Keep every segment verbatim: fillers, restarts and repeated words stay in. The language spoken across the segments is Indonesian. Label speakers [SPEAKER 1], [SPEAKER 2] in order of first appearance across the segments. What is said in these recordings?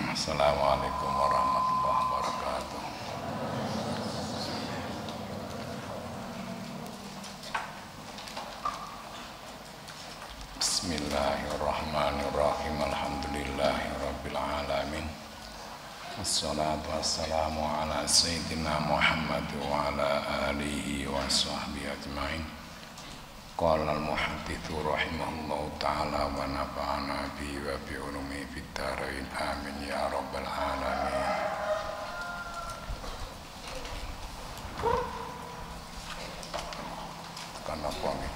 [SPEAKER 1] Assalamualaikum warahmatullahi wabarakatuh. Bismillahirrahmanirrahim. Alhamdulillahirabbil alamin. Wassalatu wassalamu ala sayyidina Muhammad wa ala alihi wa sahbihi ajmain. Qala al-muhadditsu rahimahullahu ta'ala wa nafa'ana bihi wa bi ulumi fid dharain amin ya rabbal alamin. Tekan apa nih?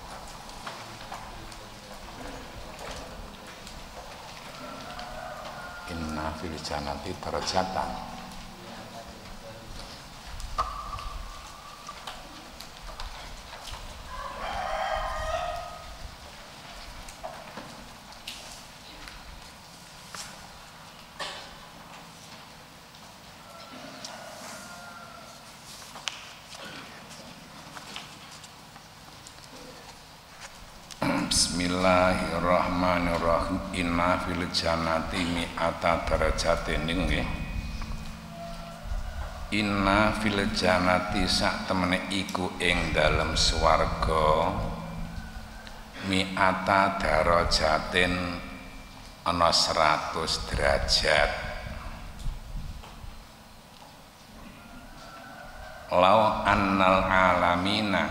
[SPEAKER 1] Inna fil jannati darajatan. Bismillahirrahmanirrahim. Inna fil jannati mi'ata darajatin nggih. Inna fil jannati sak temene iku ing dalem swarga mi'ata darajatin ana seratus derajat. Law annal alamina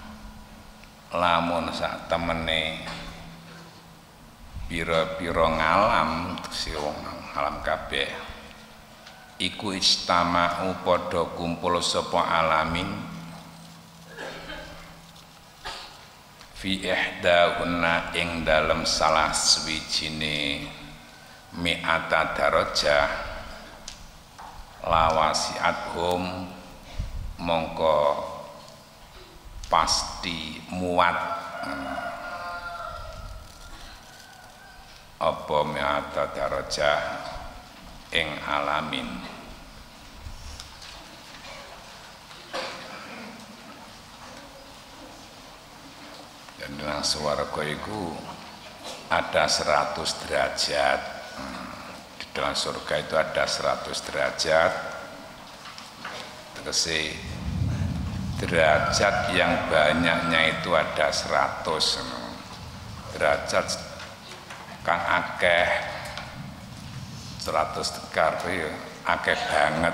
[SPEAKER 1] lamun sak temene pira-pira ngalam si wong alam kabeh iku istama'u padha kumpul sapa alamin fi ihdahunna ing dalem salah swijine mi'ata darajah lawasiathum mongko pasti muat apa mi'ata darajah ing alamin. Dan dalam swarga itu ada seratus derajat. Di dalam surga itu ada seratus derajat. Tegese derajat yang banyaknya itu ada seratus derajat kang akeh seratus tekar ya akeh banget.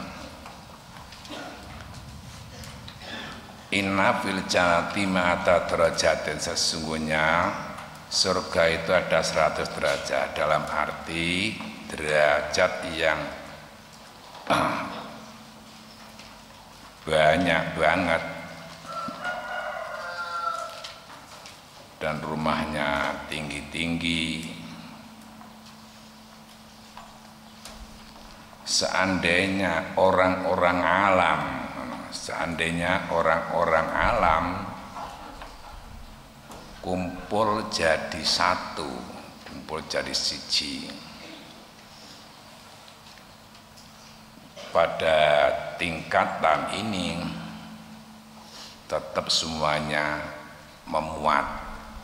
[SPEAKER 1] Inna fil jannati ma'ata darajatin, sesungguhnya surga itu ada seratus derajat dalam arti derajat yang banyak banget dan rumahnya tinggi-tinggi. Seandainya orang-orang alam seandainya orang-orang alam kumpul jadi satu, kumpul jadi siji pada tingkatan ini, tetap semuanya memuat.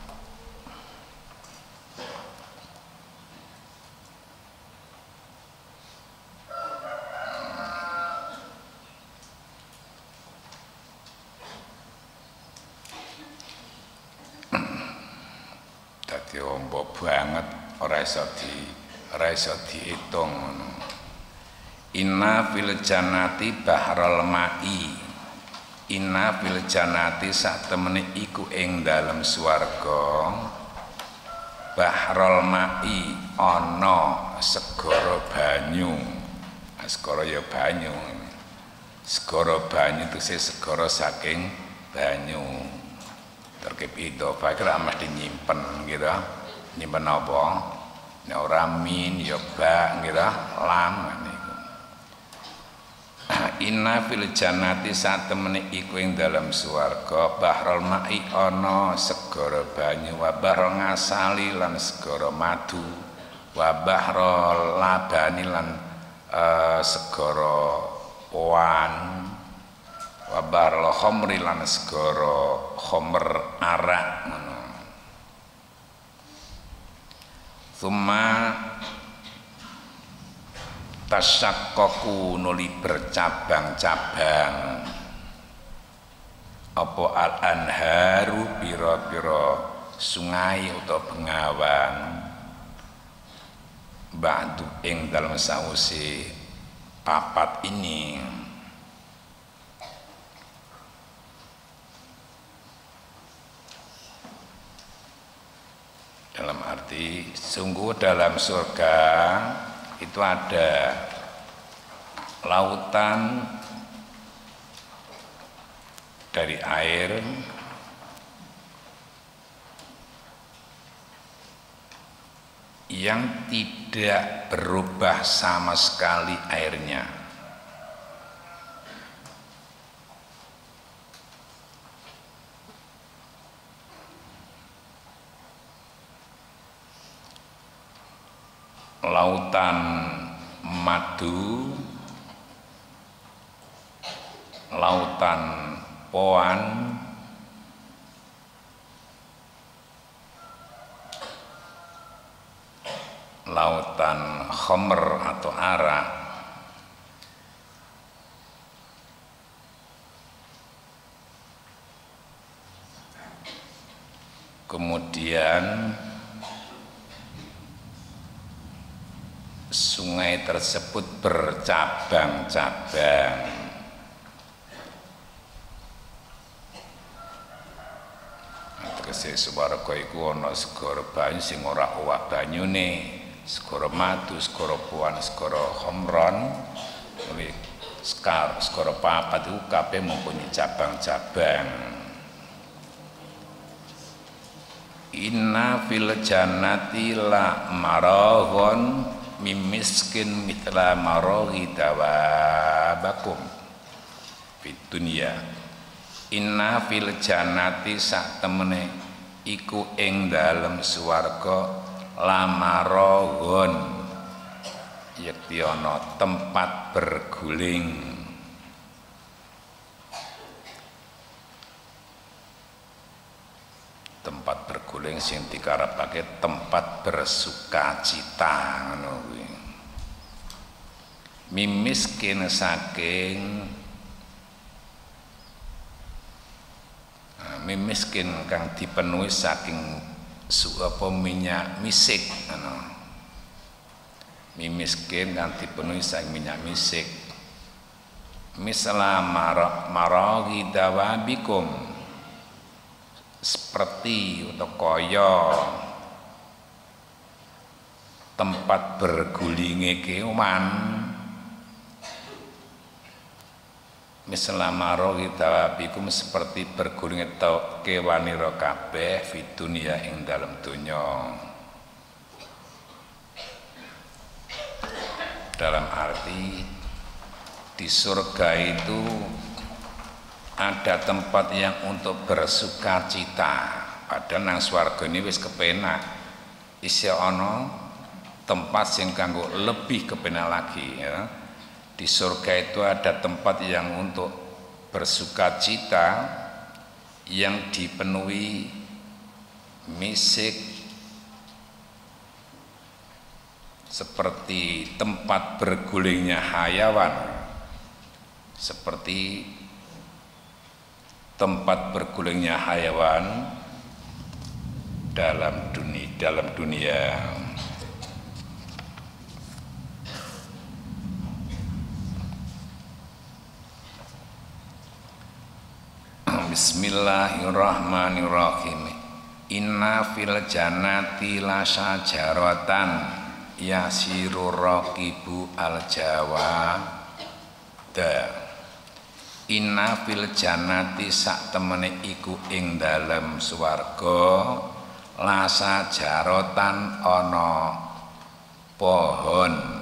[SPEAKER 1] Dadi ombo banget, ora iso di ora iso diitung. Inna fil jannati bahral ma'i. Inna fil jannati sak temene iku ing dalem swarga bahral ma'i ana segara banyu. Segara ya banyu. Segara banyu itu segara saking banyu. Terkait itu fakir amat dinyimpen gitu, nyimpen apa? Nek ora min ya ba gitu, lam niku. Inna fil jannati sak temene iku ing dalam swarga bahrul ma'i ana segara banyu wa bahrul ngasali lan segara madu wa bahrul labani lan uh, segara wan wa bahrul khamri lan segara khamr arak ngono. Summa Tasyaqqaqu nuli bercabang-cabang apa al anharu pira-pira sungai utawa bengawan ba'du ing dalam sause papat ini. Dalam arti sungguh dalam surga itu ada lautan dari air yang tidak berubah sama sekali airnya. Lautan madu, lautan poan, lautan khamr atau arak, kemudian sungai tersebut bercabang-cabang. Tegese swarga iku ana segara banyu sing ora owah banyune, segara madu, segara puan, segara khamron, sekar, segara papat itu kabeh mempunyai cabang-cabang. Inna fil jannati la maraghon mimiskin mithla maraghi dawabakum fid dunya. Inna fil jannati sak temene iku ing dalem swarga lamaraghon yakti ana tempat berguling, tempat berguling sing dikarepake tempat bersukacita ngono kuwi. Mimiskin saking mimiskin kang dipenuhi saking apa minyak misik ngono. Mimiskin kang dipenuhi saking minyak misik. Misla maraghi dawabikum, seperti atau kaya tempat bergulingnya kewan. Misla maraghi dawabikum, seperti bergulingnya kewanira kabeh fid dunya ing dalam dunya. Dalam arti di surga itu ada tempat yang untuk bersukacita. Padahal nang swarga ini wis kepenak, isih ana tempat sing kanggo lebih kepenak lagi ya. Di surga itu ada tempat yang untuk bersukacita yang dipenuhi misik, seperti tempat bergulingnya hayawan, seperti tempat bergulingnya hayawan dalam dunia, dalam dunia. Bismillahirrahmanirrahim. Inna fil jannati la syajaratan yasiru raqibu al jawada. Inna fil jannati sak temene iku ing dalem swarga la syajaratan ana pohon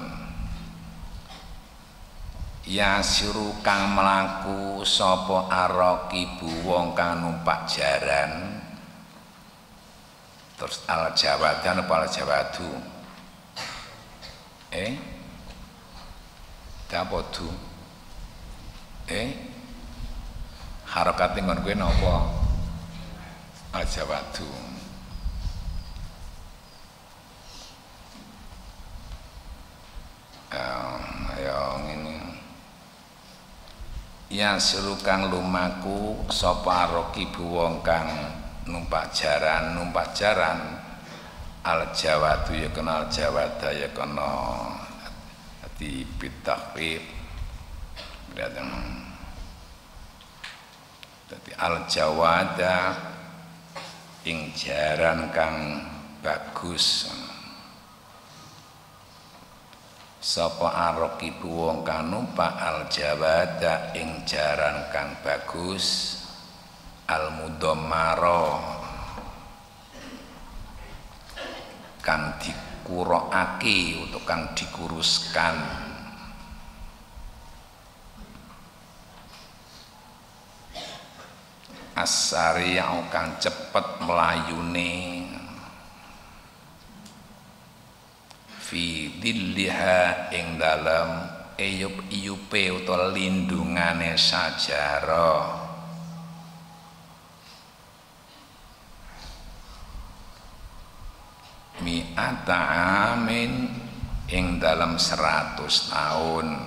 [SPEAKER 1] yasiru kang mlaku sapa araqibu wong kang numpak jaran. Terus al jawadan apa al jawadu eh dapodu eh harokat ngon kuwi napa al jawadu. um, ya suruh kang lumaku sapa rakibu wong kang numpak jaran numpak jaran al jawatu ya kenal jawada ya kena di bitakrib datang dadi al jawada ing jaran kang bagus sapa arakibu wong kang numpak al jawada ing jaran kang bagus al mudammara kang dikurokake utawa kang dikuruskan asari yang kang cepet melayune fi dilliha ing dalem eyub iyupe utawa lindungane sajarah mi'ata amin ing dalam seratus tahun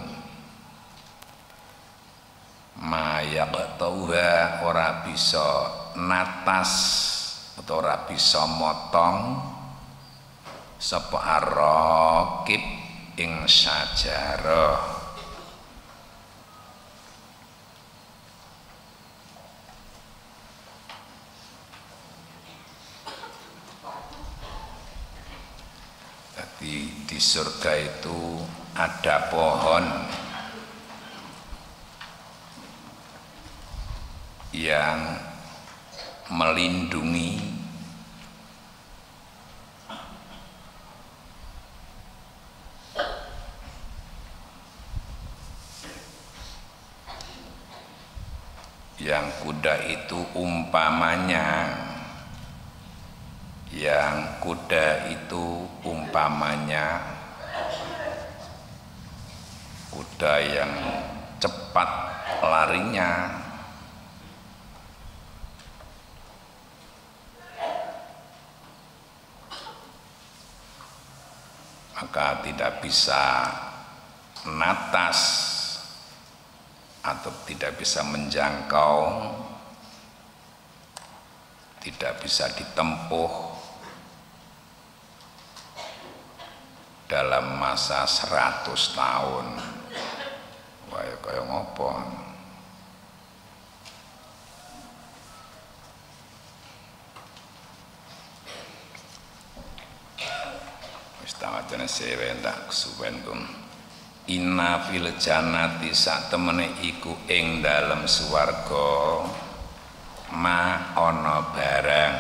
[SPEAKER 1] mayak tauha ora bisa natas atau ora bisa motong sapa araqib ing sajarah di, di surga itu ada pohon yang melindungi yang kuda itu umpamanya yang kuda itu umpamanya kuda yang cepat larinya maka tidak bisa natas atau tidak bisa menjangkau, tidak bisa ditempuh dalam masa seratus tahun. Wah, kaya ngopo? Wis tawatene sewe tak kesuwen kum. Inna fil jannati sak temene iku ing dalem swarga ma ana barang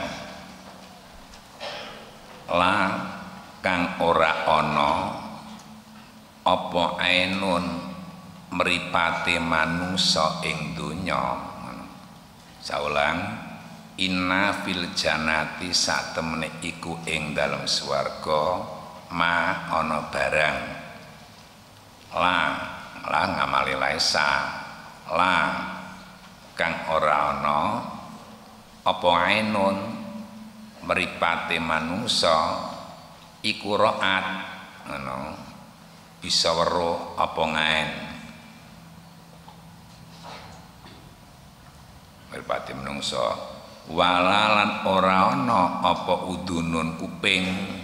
[SPEAKER 1] la kang ora ana apa ainun mripate manungsa ing donya. Saulang, inna fil jannati sak temene iku ing dalem swarga ma ana barang la la ngamali laisa la kang ora ana apa ainun mripate manungsa iku raat ngono bisa weruh apa ngaen mripate manungsa walalan ora ana apa udunun kuping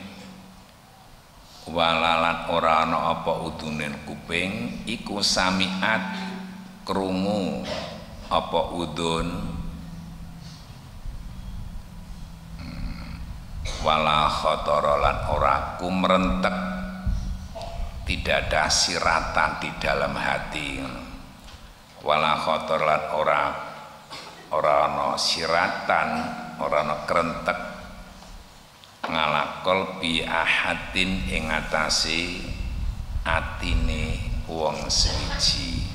[SPEAKER 1] walalan ora ana apa udunen kuping iku samiat krungu apa udun hmm. wala khatara lan ora kumrentek tidak ada siratan di dalam hati wala khatara lan ora ora ana siratan ora ana krentek ngalakol bi ahadin ing atase atine wong siji.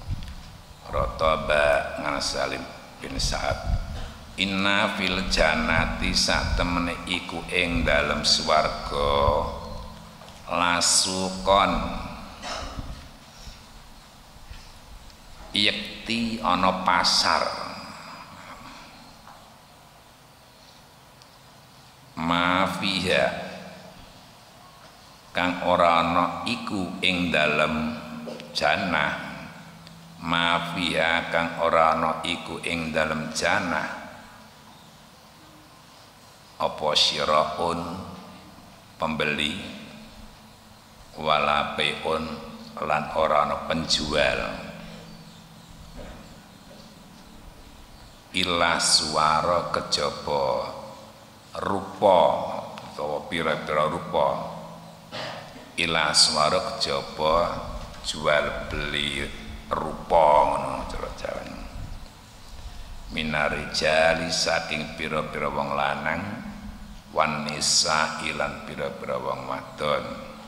[SPEAKER 1] Rotaba ngasalim bin Sa'ad inna fil jannati sak temene iku ing dalem swarga lasukon yakti ana pasar mafiha kang ora ana iku ing dalem jannah mafiha kang ora ana iku ing dalem jannah apa syiraun pembeli wala peun lan ora ana penjual illa suwara kejaba rupa utawa pira-pira rupa illa suwara kejaba jual beli rupa ngono cara Jawa minarijali saking pira-pira wong lanang wan nisa ilan pira-pira wong wadon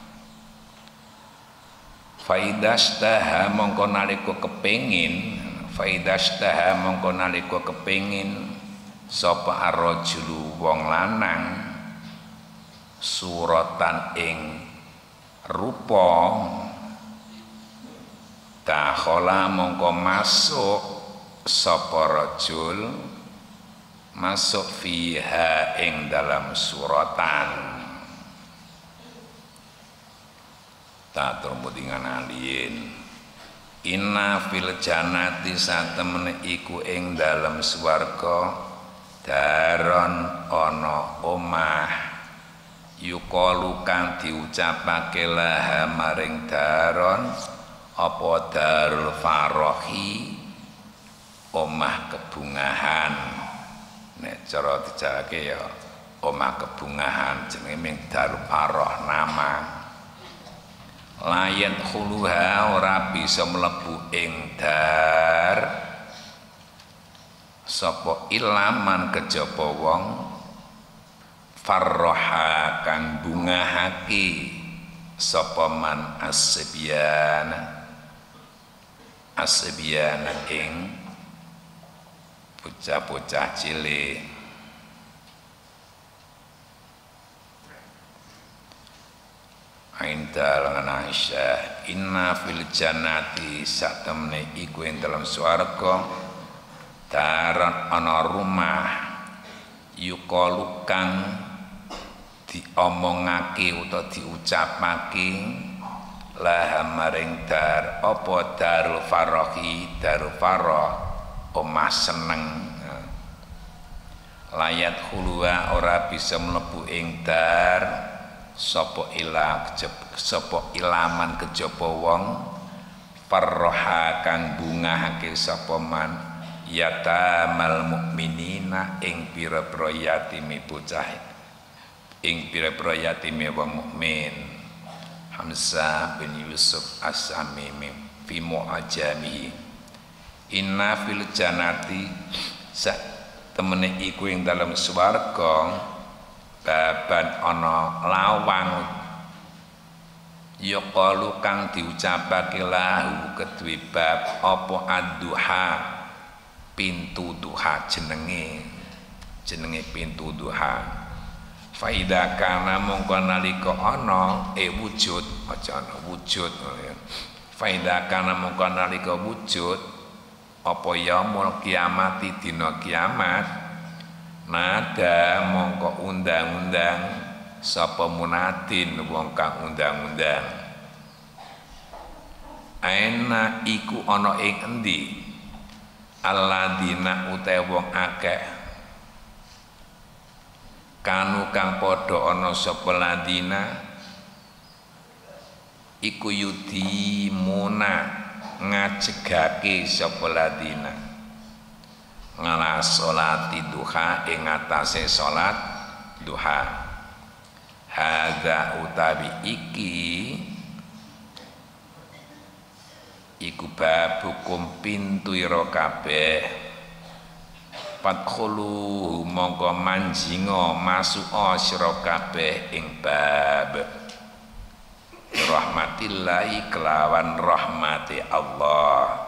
[SPEAKER 1] faidastaha mongko nalika kepengin faidastaha mongko nalika kepengin sapa arrajulu wong lanang suratan ing rupa dakhala mongko masuk sapa rajul masuk fiha ing dalam suratan tak termudingan alien inna fil jannati satemene iku ing dalam swarga daron ana omah yukalu kang diucapake laha maring daron apa darul farohi omah kebungahan nek cara dijawake ya omah kebungahan jenenge ming darul faroh nama layat khuluha ora bisa mlebu ing dar sapa ilaman kejaba wong farroha kang bungahake sapa man asbiana asbiana ing bocah-bocah cilik Ainda lan Aisyah inna fil jannati satemene iku ing dalam swarga daran ana rumah yukalu kang diomongake utawa diucapake lah maring dar apa darul farohi darul faroh omah seneng layat hulwa ora bisa mlebu ing dar sapa ilah sapa ilaman kejaba wong farroha kang bungahake sapa man yatamal mukminina ing pira-pira yatime bocah ing pira-pira yatime wong mukmin Hamzah bin Yusuf As-Samimi fi mu'ajamihi inna fil jannati sak temene iku ing dalam swarga baban ana lawang yaqalu kang diucapake lahu kedue bab apa ad-duha pintu duha jenenge jenenge pintu duha faida kana mongko nalika ana e wujud aja ana wujud faida kana mongko nalika wujud apa yaumul kiamati dina kiamat nada mongko undang-undang sapa munadin wong kang undang-undang aina iku ana ing endi alladzina utawa wong akeh kanu kang padha ana sapa ladina iku yudimuna ngajegake sapa ladina ngala salati duha ing atase salat duha hadza utawi iki iku babukum pintu ira kabeh padkhulu mongko manjinga masuk sira kabeh ing bab rahmatillahi kelawan rahmati Allah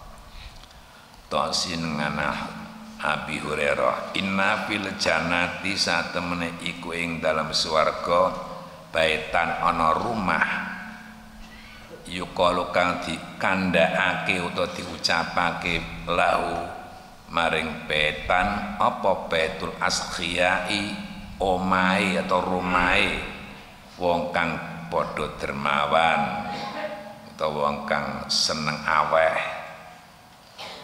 [SPEAKER 1] tosin ngana Abi Hurairah inna fil jannati satemene iku ing dalam swarga baitan ana rumah yukalu kang dikandhakake utawa diucapake lahu maring petan apa betul askhiyai omahe atau rumahe wong kang padha dermawan utawa wong kang seneng aweh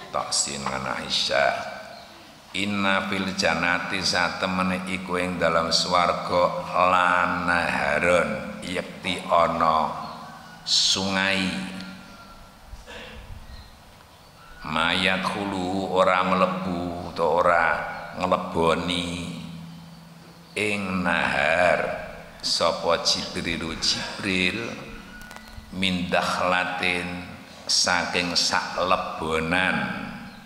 [SPEAKER 1] taksin ana Aisyah inna fil jannati satemene iku ing dalam swarga lan naharun yakti ana sungai mayat hulu ora mlebu utawa ora ngleboni ing nahar sapa Jibril Jibril min dakhlatin saking sak lebonan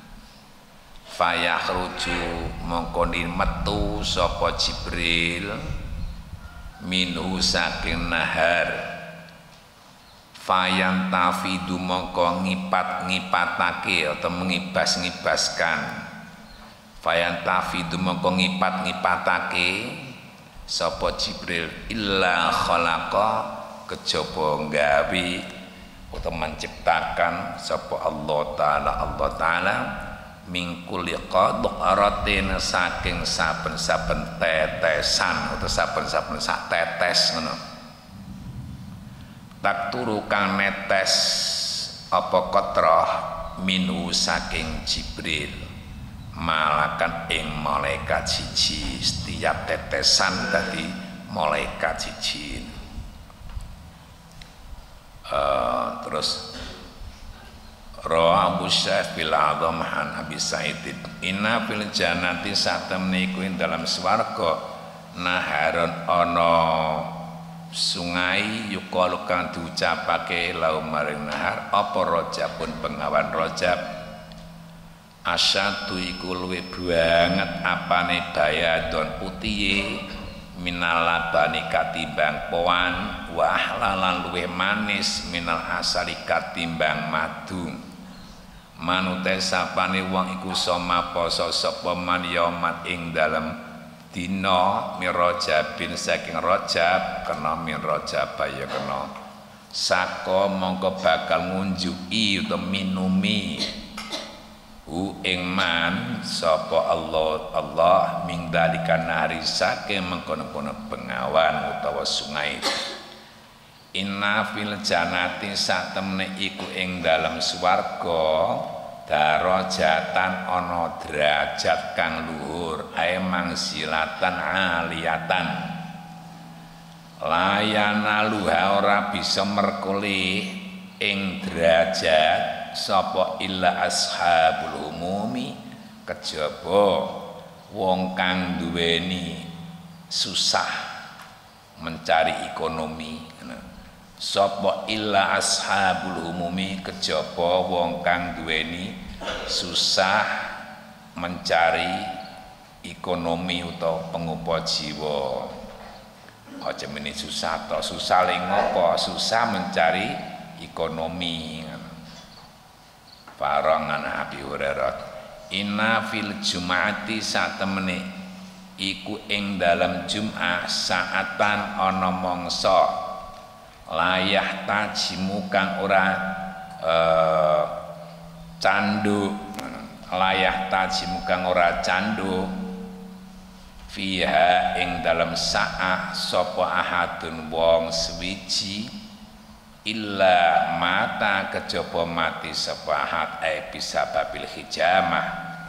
[SPEAKER 1] fayakhruju mongko metu sapa Jibril minhu saking nahar fayan tafidu mongko ngipat-ngipatake atau mengibas-ngibaskan fayan tafidu mongko ngipat-ngipatake sapa Jibril illa khalaqa kejaba gawe utawa menciptakan sapa Allah taala Allah taala min kulli qadratin saking saben-saben tetesan utawa saben-saben sak tetes ngono tak turu kang netes apa kotroh minu saking Jibril malakan ing malaikat siji setiap tetesan tadi malaikat siji uh, terus Rawa Abu Syaif bil Azam han Abi Sa'id inna fil jannati satemene iku ing dalam swarga naharun ana sungai yukalu kang diucapake lau maring nahar apa rojabun pengawan rojab asyadu iku luwih banget apane bayadon putihe minal labani katimbang poan wa ahlalan luwih manis minal asali katimbang madu manute sapane wong iku soma poso sapa man yaman ing dalem dina min rajabin saking rajab kena min rajab ya kena saka mongko bakal ngunjuki utawa minumi hu ing man sapa Allah Allah ming dalika nari saking mengkono-kono bengawan utawa sungai inna fil jannati satemene iku ing dalem swarga darajatan ana derajat kang luhur ae mangsilatan aliyatan layana luha ora bisa merkuli ing derajat sapa illa ashabul umumi kejaba wong kang duweni susah mencari ekonomi sapa illa ashabul umumi kejaba wong kang duweni susah mencari ekonomi utawa pengupa jiwa aja meni susah to susah ling apa susah mencari ekonomi parangan Abi Hurairah inna fil jum'ati satemene iku ing dalam Jum'ah saatan ana mangsa layah tajimu kang ora uh, candu layah tajimu kang ora candu fiha ing dalam sa'ah sapa ahadun wong swiji illa mata kejaba mati sapa ahad ai bisa babil hijamah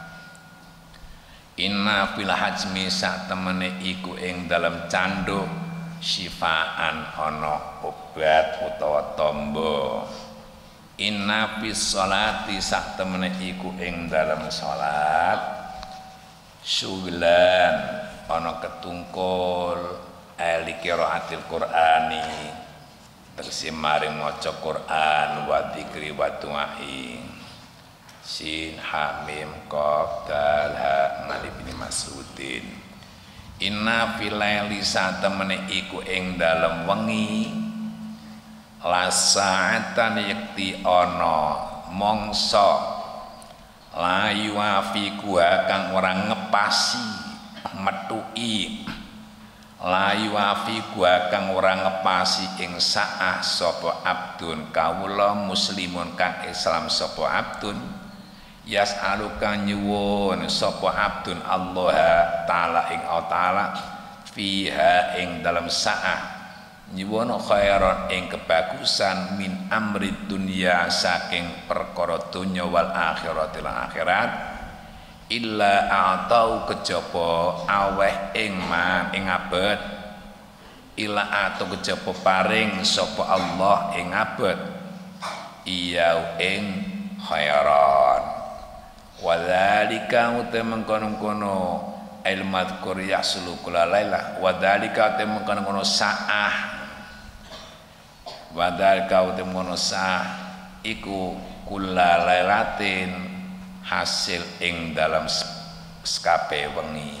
[SPEAKER 1] inna fil hajmi sak temene iku ing dalam candu syifaan ana obat utawa tombo inna fis sholati sak temene iku ing dalam salat syughlan ana ketungkul ali qiraatil qur'ani tegese maring maca Quran wa dzikri wa du'ai sin ha mim qaf dal ha ngali bin Mas'udin inna fil laili satemene iku ing dalem wengi la sa'atan yakti ana mangsa la yuafiku kang ora ngepasi metuki la yuafiku kang ora ngepasi ing saah sapa abdun kawula muslimun kang Islam sapa abdun yas'aluka nyuwun sapa abdun Allah taala ing Allah taala fiha ing dalam saah nyuwun khairon ing kebagusan min amri dunya saking perkara donya wal akhirat lan akhirat illa atau kejaba aweh ing man ing abet illa atau kejaba paring sapa Allah ing abet iya ing khairan wadzalika utamangkono-kono ilmadkur yahsulu kulalailah wadzalika utamangkono saah wadzalika utamangkono saah iku kulalailatin hasil ing dalam skape wengi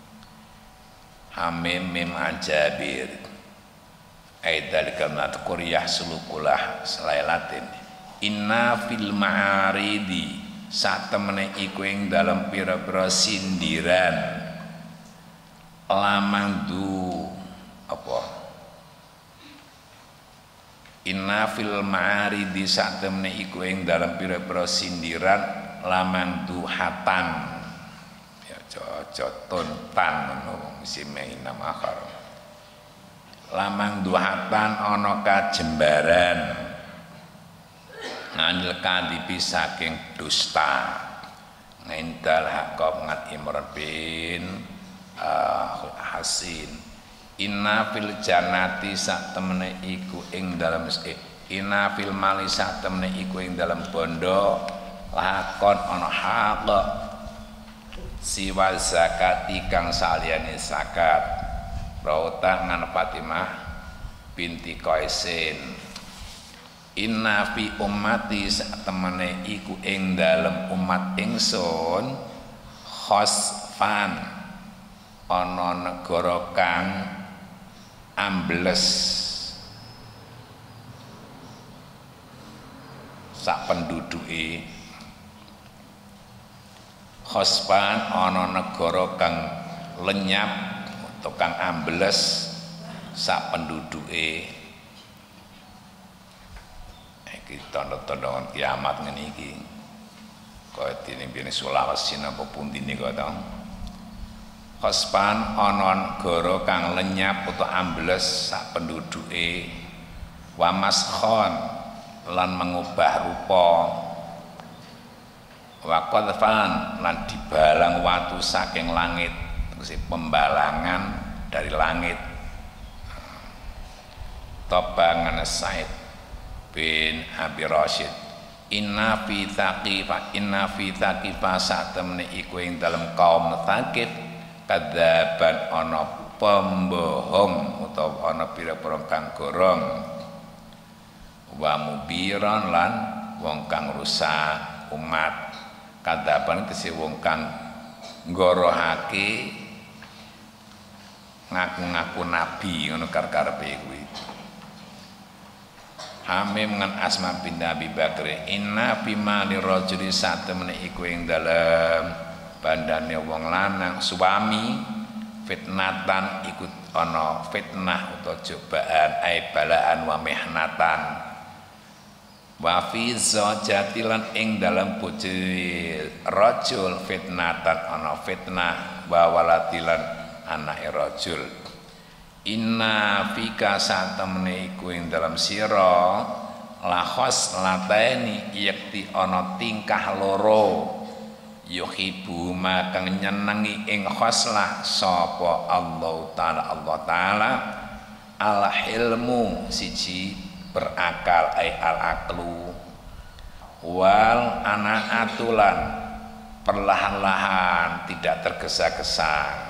[SPEAKER 1] hamim mim anjabir aidalika madkur yahsulu kulah selailatin inna fil ma'aridi saat temene iku ing dalam pira-pira sindiran lamang du apa inna fil ma'aridi saat temene iku ing dalam pira-pira sindiran lamang duhatan ya cocotun tan ngono isime nama akhar lamang duhatan ana kajembaran nganil kadibi saking dusta ngindal hakob ngat Imran bin uh, Hasin inna fil jannati sak temene iku ing dalam eh, inna fil mali sak temene iku ing dalam bondo lakon ana haq siwal zakati kang saliyane zakat rauta ngan Fatimah binti Qaisin inna fi ummati satemene iku ing dalem umat ingsun khosfan ana negara kang ambles sak penduduke khosfan ana negara kang lenyap utawa kang ambles sak penduduke iki tanda-tanda kiamat ngene iki kaya dene bene Sulawesi napa pundi niku to khosfan ana negara kang lenyap utawa ambles sak penduduke wa maskhon lan mengubah rupa wa qadfan lan dibalang watu saking langit tegese pembalangan dari langit tobangan Said bin Abi Rasyid inna fi thaqifa inna fi thaqifa satemene iku ing dalem kaum Thaqif kadzaban ana pembohong utawa ana pira-pira kang gorong wa mubiran lan wong kang rusak umat kadzaban kese wong kang nggorohake ngaku-ngaku nabi ngono karepe kuwi Hamim ngan Asma bin Abi Bakr inna bima lirajuli satemene iku ing dalem bandane wong lanang suami fitnatan ikut ana fitnah utawa cobaan ai balaan wa mihnatan wa fi zawjatilan ing dalam bojo rajul fitnatan ana fitnah wa waladilan anake rajul inna fika satemene iku ing dalam sira lahos lateni yakti ana tingkah loro yuhibbu ma kang nyenengi ing khoslah sapa Allah taala Allah taala al hilmu siji berakal ai al aqlu wal anaatulan perlahan-lahan tidak tergesa-gesa.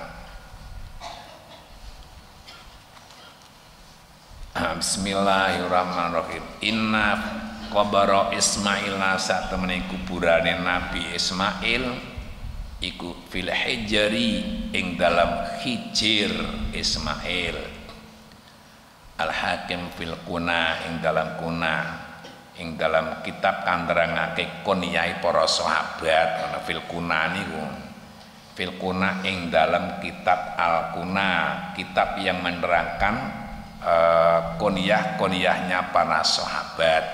[SPEAKER 1] Bismillahirrahmanirrahim. Inna qabara Ismail sak temene kuburane Nabi Ismail iku fil hijri ing dalam hijir Ismail. Al Hakim fil kuna ing dalam kuna ing dalam kitab kang nerangake kunyai para sahabat ana fil kuna niku. Fil kuna ing dalam kitab Al Kuna, kitab yang menerangkan Uh, koniyah-koniyahnya para sahabat.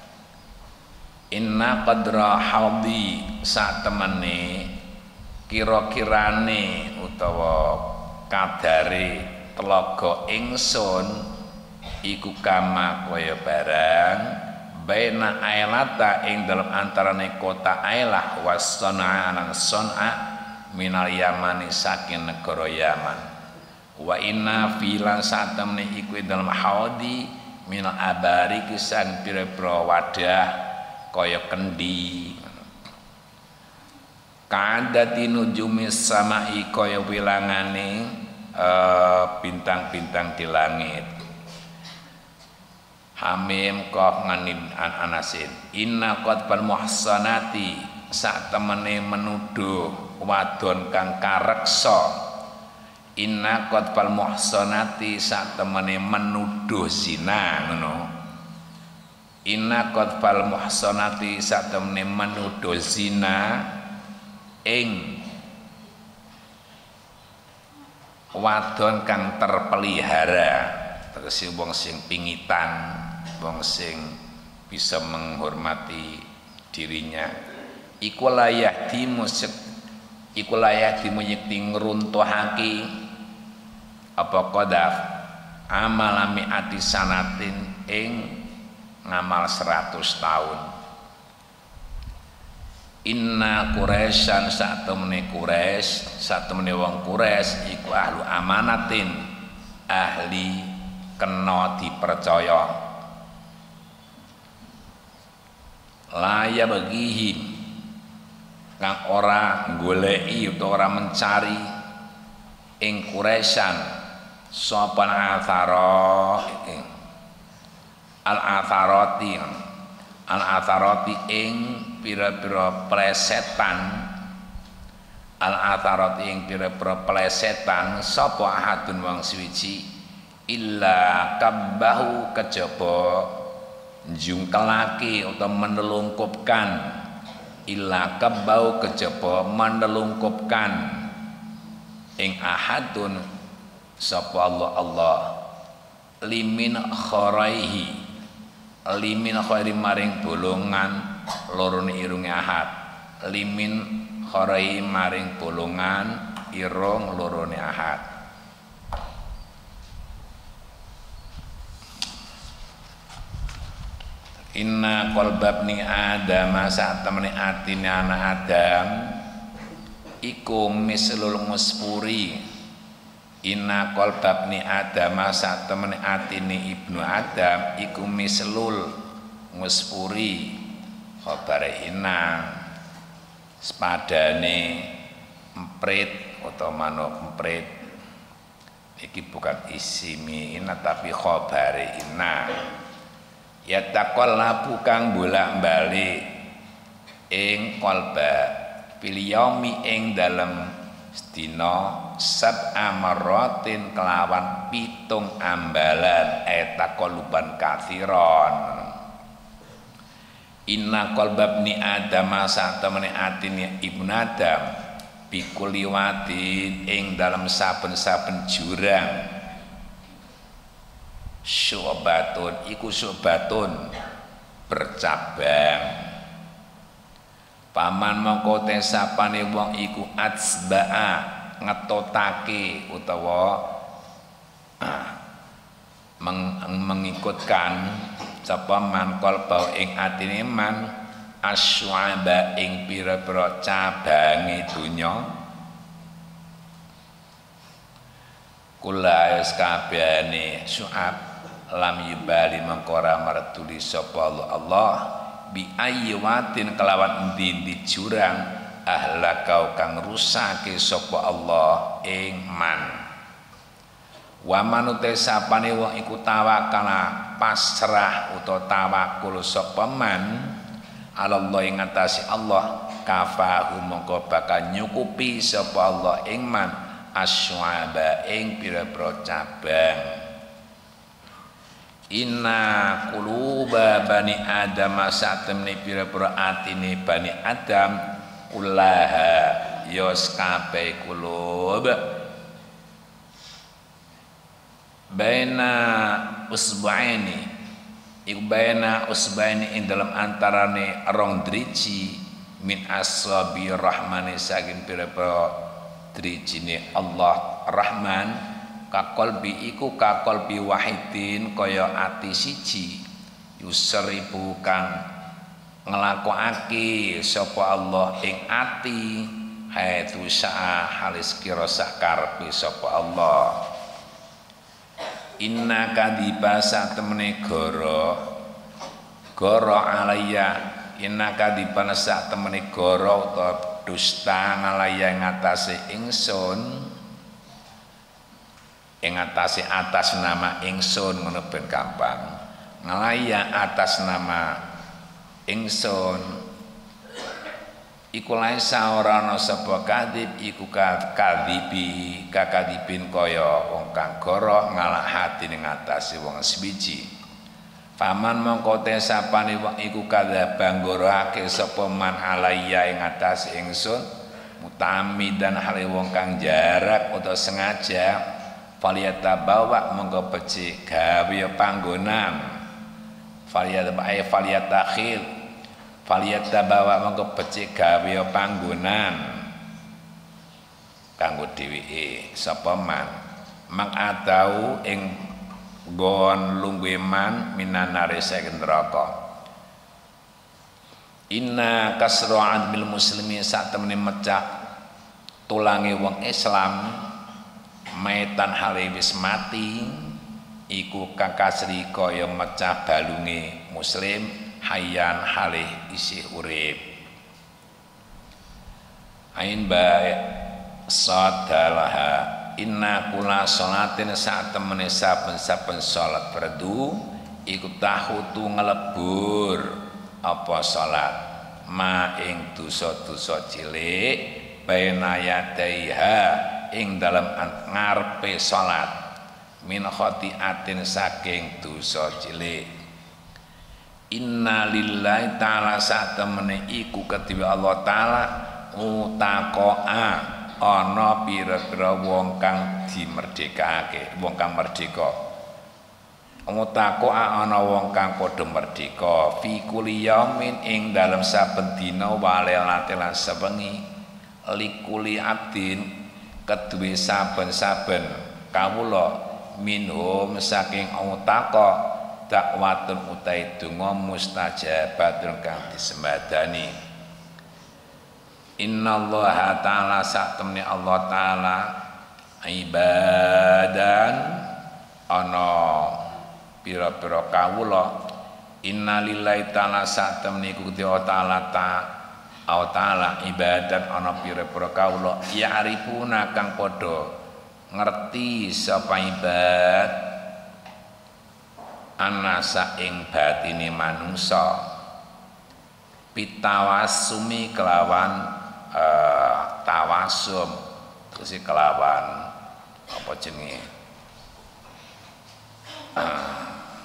[SPEAKER 1] Inna qadra haudi sak temene kira-kirane utawa kadare telaga ingsun iku kama kaya barang baina ailata ing dalam antarane kota Ailah was Son'a lan Son'a minal Yamani saking negara Yaman wa inna filan satamne iku dalam haudi minal abari kisan pira-pira wadah kaya kendi kadati nujumi samai kaya wilangane uh, bintang-bintang di langit. Hamim qaf nganim an anasin inna qadbal muhsanati sak temene menuduh wadon kang kareksa inna qadbal muhsanati sak temene menuduh zina ngono inna qadbal muhsanati sak temene menuduh zina ing wadon kang terpelihara terus wong sing pingitan wong sing bisa menghormati dirinya iku layah dimusik iku layah dimuyekti ngruntuhake apa qadaf amalami ati sanatin ing ngamal seratus tahun inna Quraisyan sak temene Quraisy sak temene wong Quraisy iku ahlu amanatin ahli kena dipercaya laya bagihim kang ora goleki utawa ora mencari ing Quraisyan sopan athara al atharati al atharati ing pira-pira plesetan al atharati ing pira-pira plesetan sapa ahadun wong suwiji illa kabbahu kejaba njungkelake utawa menelungkupkan illa kabbahu kejaba menelungkupkan ing ahadun sapa Allah Allah limin kharaihi limin khairi maring bolongan lorone irunge ahad limin kharai maring bolongan irung lorone ahad inna qalbabni adam sak temene atine anak Adam iku mislul muspuri inna qalbabni adam sak temene atine ibnu Adam iku mislul muspuri khabare inna sepadane emprit utawa manuk emprit iki bukan isimi inna tapi khabare inna ya taqallabu kang bolak-balik ing qalba fil yaumi ing dalem sedina sab'a marratin kelawan pitung ambalan etaqalluban katsiron inna qalbabni adam sak temene atine ibnu Adam bikuli wadin ing dalem saben-saben jurang syubatun iku syubatun bercabang paman mongko te sapane wong iku atsba'a ngetotake utawa meng, mengikutkan sapa man qalbau ing atine man asy'aba ing pira-pira cabange donya kula wis kabehane syu'ab lam yubali mengkora martuli sapa Allah Allah bi ayyawatin kelawan endi-endi jurang ahlakau kang rusake sapa Allah ing man wa manute sapane wong iku tawakala pasrah utawa tawakul sapa man Allah ing atase Allah kafahu mongko bakal nyukupi sapa Allah ing man asy'aba ing pira-pira cabang inna quluba bani adam satemne pira-pira atine bani Adam kullaha yos kabeh kulub baina usbaini iku baina usbaini ing dalam antarane rong driji min ashabi rahmani saking pira-pira drijine Allah Rahman Kakolbi iku kakolbi wahidin kaya ati siji yusribu kang nglakokake sapa Allah ing ati haitsu sa'a halis kira sak karepe sapa Allah. Inna kadiba sak temene goro goro alayya inna kadiba sak temene goro utawa dusta alayya ngatasé ingsun ing atase atas nama ingsun ngono ben gampang ngalaya atas nama ingsun iku lae ora ana sapa kadhib iku kadhibi kakadhibin kaya wong kang goroh ngalak hati ning atase wong swiji faman mongko te sapane wong iku kadzaba nggorohake sapa man alaya ing atase ingsun mutami dan hale wong kang jarak utawa sengaja faliyata bawa monggo becik gawe panggonan faliyata bae faliyata khil faliyata bawa monggo becik gawe panggonan kanggo dheweke sapa man mak atau ing gon lungguhe man minanare saking neraka. Inna kasra'an bil muslimin sak temene mecah tulange wong Islam maitan hale wis mati iku kakasri kaya mecah balunge muslim hayyan hale isih urip. Ain bae sadalaha inna kula sholatin sak temene saben-saben salat fardu iku tahutu ngelebur apa salat ma ing dosa-dosa cilik baina yadaiha ing dalam ngarepe salat min khati'atin saking dosa cilik. Inna lillahi ta'ala sak temene iku kedhewe Allah taala utaqaa ana pira-pira wong kang dimerdekake wong kang merdeka utaqaa ana wong kang padha merdeka fi kulli yaumin ing dalam saben dina walelate lan sewengi likuli abdin kedue saben-saben kawula minhum saking utaka dakwatun utai donga mustajabatun kang disembadani. Innallaha ta'ala sak temne Allah taala ibadan ana pira-pira kawula innalillahi ta'ala sak temne iku Allah taala ta Allah taala ibadat ana pira-pira kawula ya arifuna kang padha ngerti sapa ibad anasa ing batine manungsa pitawasumi kelawan uh, tawasum terus kelawan apa jenenge uh,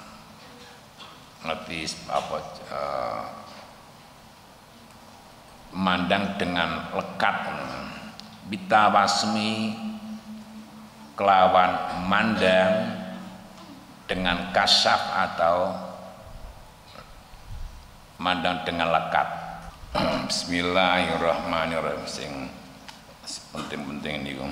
[SPEAKER 1] ngerti apa uh, mandang dengan lekat bitawasmi kelawan mandang dengan kasyaf atau mandang dengan lekat. Bismillahirrahmanirrahim sing penting-penting niku.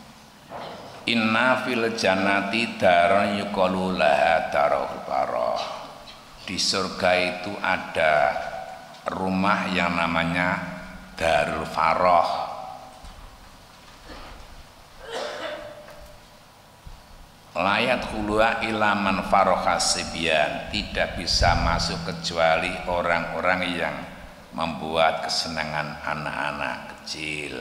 [SPEAKER 1] Inna fil jannati daron yuqalu laha darul farah. Di surga itu ada rumah yang namanya Darul Farah. Layat khulu'a ilaman faroha sibyan, tidak bisa masuk kecuali orang-orang yang membuat kesenangan anak-anak kecil.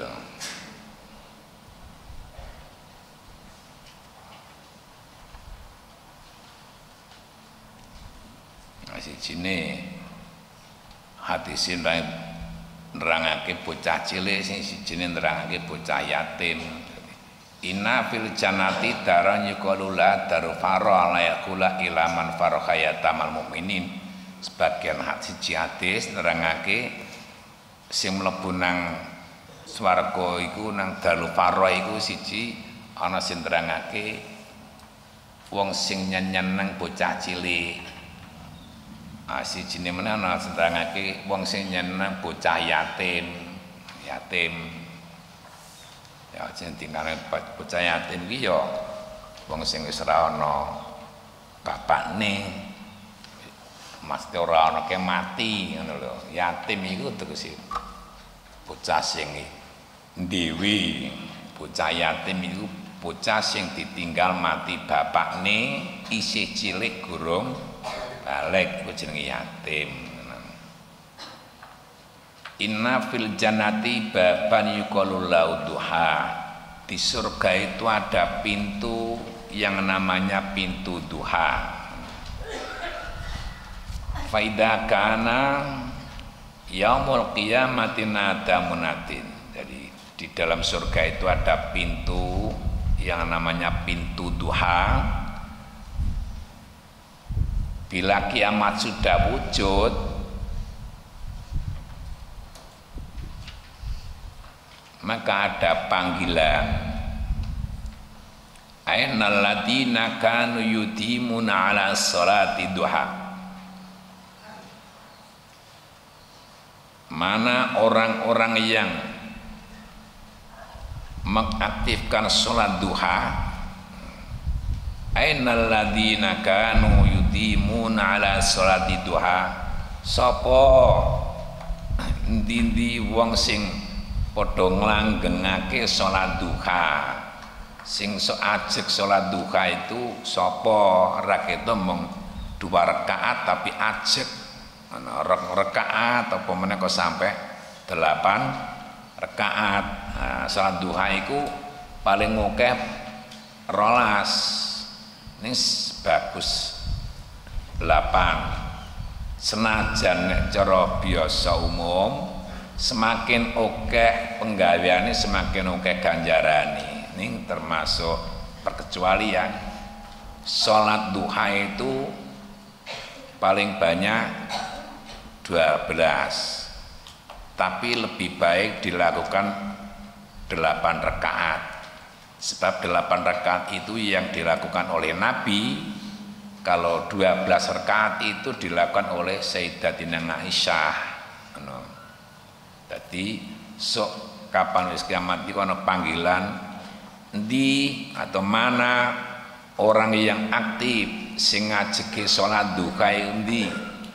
[SPEAKER 1] Masih sini hadis ini nerangake bocah cilik, sing sijine nerangake bocah yatim. Inna fil jannati daran yuqalu la daru farah la yaqula ilaman farahayatamal mukminin. Sebagian hadis hadis nerangake sing mlebu nang swarga iku nang daru farah iku siji ana sing nerangake wong sing nyeneng bocah cilik. Ah sijine meneh ana sing nerangake wong sing nyeneng bocah yatim. Yatim ya jeneng tingkane bocah yatim iki ya wong sing wis ora ana bapakne mesti ora ana ke mati ngono lho. Yatim iku tegese bocah sing dewi, bocah yatim iku bocah sing ditinggal mati bapakne isih cilik gurung balik, iku jenenge yatim. Inna fil jannati baban yuqalu lahu duha. Di surga itu ada pintu yang namanya pintu duha. Faida kana yaumul qiyamati nada munatin. Jadi di dalam surga itu ada pintu yang namanya pintu duha. Bila kiamat sudah wujud, maka ada panggilan. Ainal ladina kanu yudimuna ala sholati duha. Mana orang-orang yang mengaktifkan sholat duha? Ainal ladina kanu yudimuna ala sholati duha. Sapa ndi-ndi wong sing padha nglanggengake salat duha, sing so ajeg salat duha itu sapa? Ra keto mung dua rakaat tapi ajeg ana rakaat apa meneh kok sampai delapan rakaat. Nah, salat duha iku paling akeh rolas, ning bagus delapan. Senajan nek cara biasa umum semakin akeh penggaweane semakin akeh ganjarane. Ning termasuk perkecualian. Salat duha itu paling banyak dua belas, tapi lebih baik dilakukan delapan rakaat. Sebab delapan rakaat itu yang dilakukan oleh Nabi. Kalau dua belas rakaat itu dilakukan oleh Sayyidatina Aisyah. Jadi sok kapan wis kiamat iku ana panggilan endi atau mana orang yang aktif sing ngajeki salat duha endi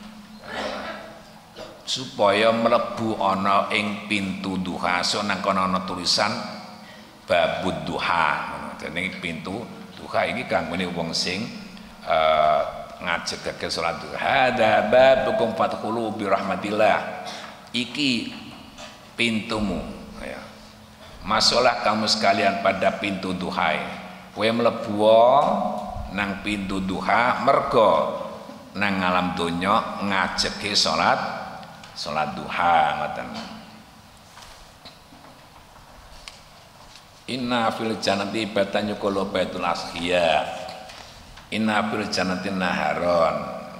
[SPEAKER 1] supaya mlebu ana ing pintu duha. So nang kono ana tulisan babud duha. Dene pintu duha iki kanggone wong sing uh, ngajekake salat duha. Hada babukum fadkhulu bi rahmatillah. Iki pintumu, ya. Masuklah kamu sekalian pada pintu duha. Kowe mlebu nang pintu duha mergo nang alam donya ngajeki salat salat duha ngoten. Inna fil jannati baitan yuqalu baitul asqiya. Inna fil jannati naharon.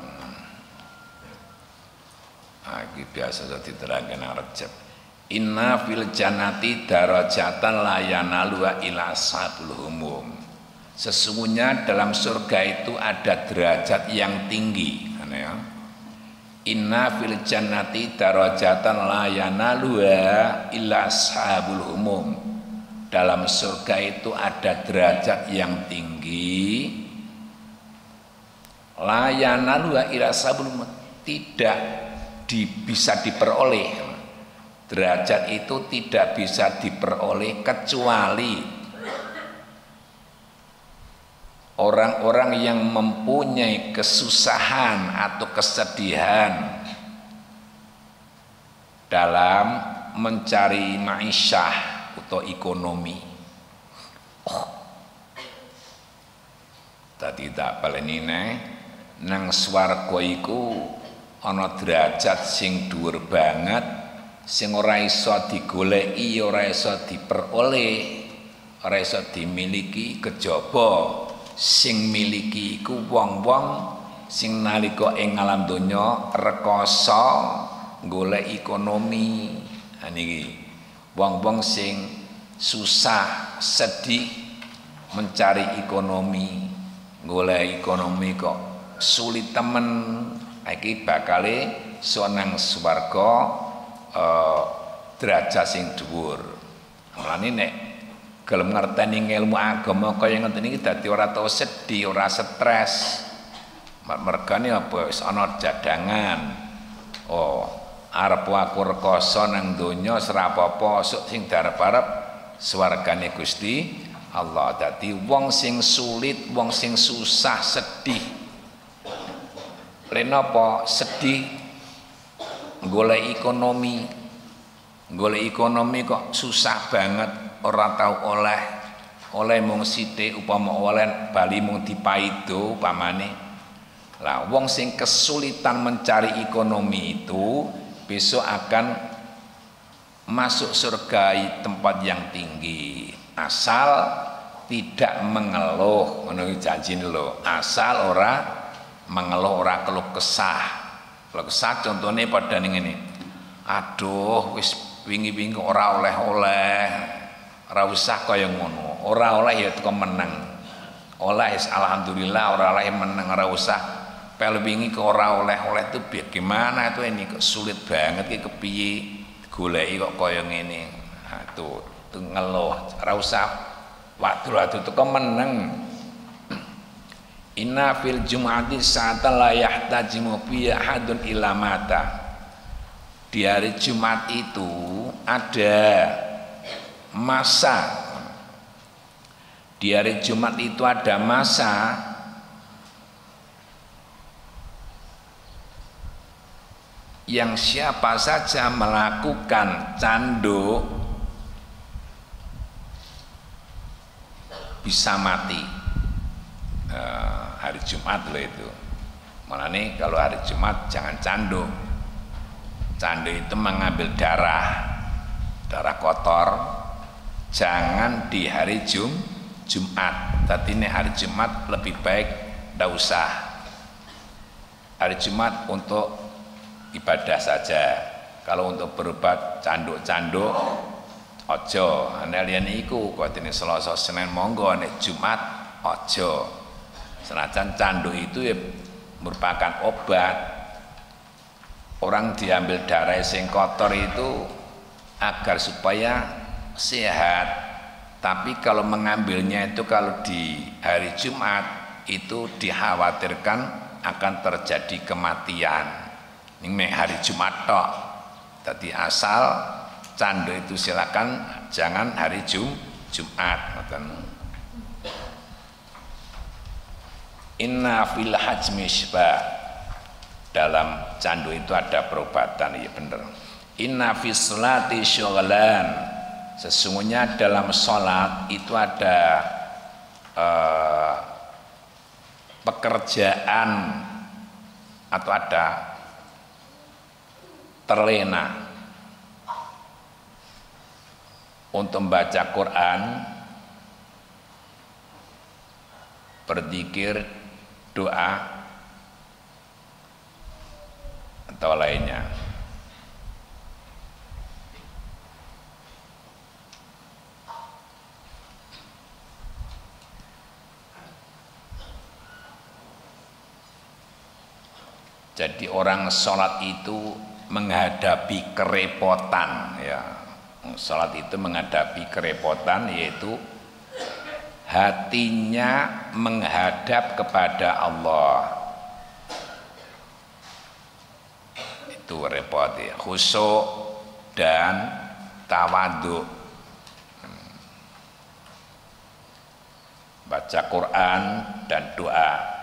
[SPEAKER 1] Ah iki biasa diterangkan nang Rejab. Inna fil jannati darajatan la yanalu ila ashabul humum. Sesungguhnya dalam surga itu ada derajat yang tinggi, ya. Inna fil jannati darajatan la yanalu ila ashabul humum. Dalam surga itu ada derajat yang tinggi, la yanalu ila ashabul humum, tidak di, bisa diperoleh. Derajat itu tidak bisa diperoleh kecuali orang-orang yang mempunyai kesusahan atau kesedihan dalam mencari ma'isyah atau ekonomi. Oh. Tadi tak palenine nang swarga iku ana derajat sing dhuwur banget, sing ora iso digoleki, ora iso diperoleh, ora iso dimiliki, kejaba sing miliki iku wong-wong sing nalika ing alam donya rekoso golek ekonomi. Ha niki wong-wong sing susah, sedih mencari ekonomi, golek ekonomi kok sulit temen. Iki bakale sonang swarga Uh, derajat sing dhuwur. Mulane nek gelem ngerteni ilmu agama kaya ngeten iki dadi ora tau sedih, ora stres. Mergane apa wis ana jadangan. Oh, arep aku rekoso nang donya ora apa-apa, sok sing darep-arep swargane Gusti Allah. Dadi wong sing sulit, wong sing susah, sedih. Lha napa sedih? Golek ekonomi. Golek ekonomi kok susah banget, ora tau oleh. Oleh mung sithik upama oleh bali mung dipaido upamane. Lah wong sing kesulitan mencari ekonomi itu besok akan masuk surga tempat yang tinggi asal tidak mengeluh. Ngono janjine lho, asal ora mengeluh, ora keluh kesah. Keluh kesah contohnya pada ning ngene. Aduh wis wingi-wingi ora oleh-oleh, ora usah kaya ngono. Ora oleh ya teko meneng. Oleh alhamdulillah, ora oleh meneng, ora usah. Pel wingi kok ora oleh-oleh itu bagaimana itu ini kok sulit banget iki kepiye goleki kok kaya ngene. Nah, tuh, tuh ngeluh, ora usah waktu-waktu teko meneng. Inna fil jum'ati sa'atan la yahtajimu fiha ahadun illa mata. Di hari Jumat itu ada masa. Di hari Jumat itu ada masa yang siapa saja melakukan candu bisa mati. Uh, hari Jumat loh itu. Malah nih kalau hari Jumat jangan candu. Candu itu mengambil darah, darah kotor. Jangan di hari Jum Jumat. Tapi ini hari Jumat lebih baik tidak usah. Hari Jumat untuk ibadah saja. Kalau untuk berobat canduk-canduk ojo. Nek liyane iku kuatine Selasa Senin monggo, nek Jumat ojo. Senajan canduk itu ya merupakan obat. Orang diambil darah sing kotor itu agar supaya sehat. Tapi kalau mengambilnya itu kalau di hari Jumat itu dikhawatirkan akan terjadi kematian. Ini hari Jumat tok. Jadi asal candu itu silakan, jangan hari Jum Jumat. Inna fil hajmi syba. Dalam candu itu ada perobatan, ya bener. Inna fis sholati syughlan. Sesungguhnya dalam sholat itu ada eh, pekerjaan atau ada terlena untuk membaca Quran, berzikir, doa atau lainnya. Jadi orang sholat itu menghadapi kerepotan, ya. Sholat itu menghadapi kerepotan, yaitu hatinya menghadap kepada Allah. Itu repot ya, khusyuk dan tawadhu. Baca Quran dan doa.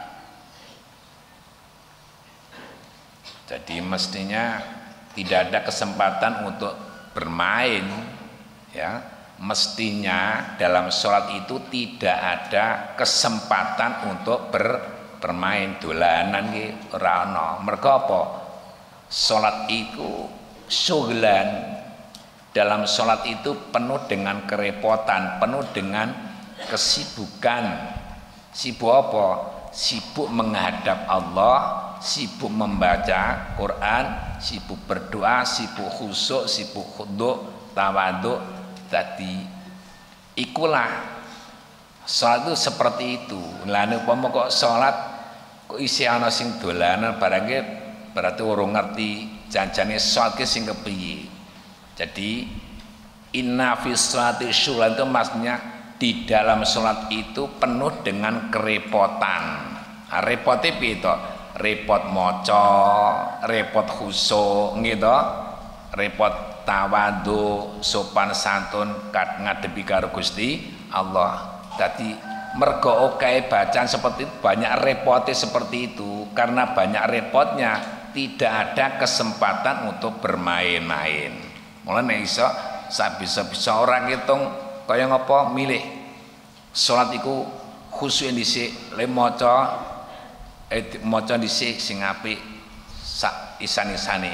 [SPEAKER 1] Jadi mestinya tidak ada kesempatan untuk bermain, ya. Mestinya dalam sholat itu tidak ada kesempatan untuk ber, bermain dolanan ki ora ana. Mergo apa? Sholat itu syughlan. Dalam sholat itu penuh dengan kerepotan, penuh dengan kesibukan. Sibuk apa? Sibuk menghadap Allah, sibuk membaca Quran, sibuk berdoa, sibuk khusyuk, sibuk khudu', tawadhu. Tadi ikulah sholat itu seperti itu. Lalu umpama kok sholat kok isi ana sing dolanan barangke berarti orang ngerti janjane sholat ki sing kepiye. Jadi inna fi sholati syughlan itu maksudnya di dalam sholat itu penuh dengan kerepotan. Nah, repotnya piye to? Repot maca, repot khusyuk gitu, repot tawadhu, sopan santun kat ngadepi karo Gusti Allah. Jadi mergo oke bacaan seperti itu, banyak repotnya seperti itu. Karena banyak repotnya, tidak ada kesempatan untuk bermain-main. Mulane iso sak bisa-bisa orang ngitung kaya ngapa milih salat iku khusyuk dhisik, le maca eh maca dhisik sing apik sak isan-isane.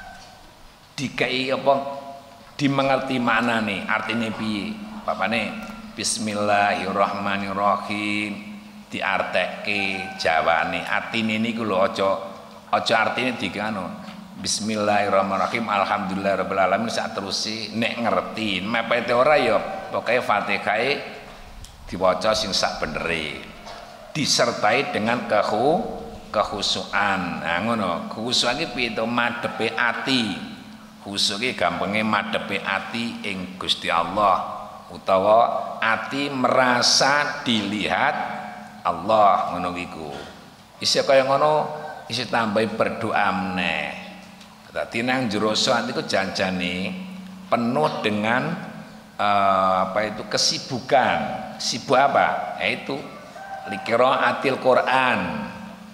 [SPEAKER 1] Dikai apa dimengerti maknane, artine piye? Bapane bismillahirrahmanirrahim diartekke jawane. Artine niku lho aja aja artine digano bismillahirrahmanirrahim alhamdulillahirabbil alamin sak teruse nek ngerti mepete ora ya pokoke Fatihah diwaca sing sak benere disertai dengan kehu kehusukan. Nah ngono khusyuk iki piye to madhepe ati. Khusyuk iki gampenge madhepe ati ing Gusti Allah utawa ati merasa dilihat Allah ngono iku. Isih kaya ngono isih tambahi berdoa meneh. Dadi nang jero salat iku janjane penuh dengan uh, apa itu kesibukan. Sibuk apa? Yaitu liqiraatil Quran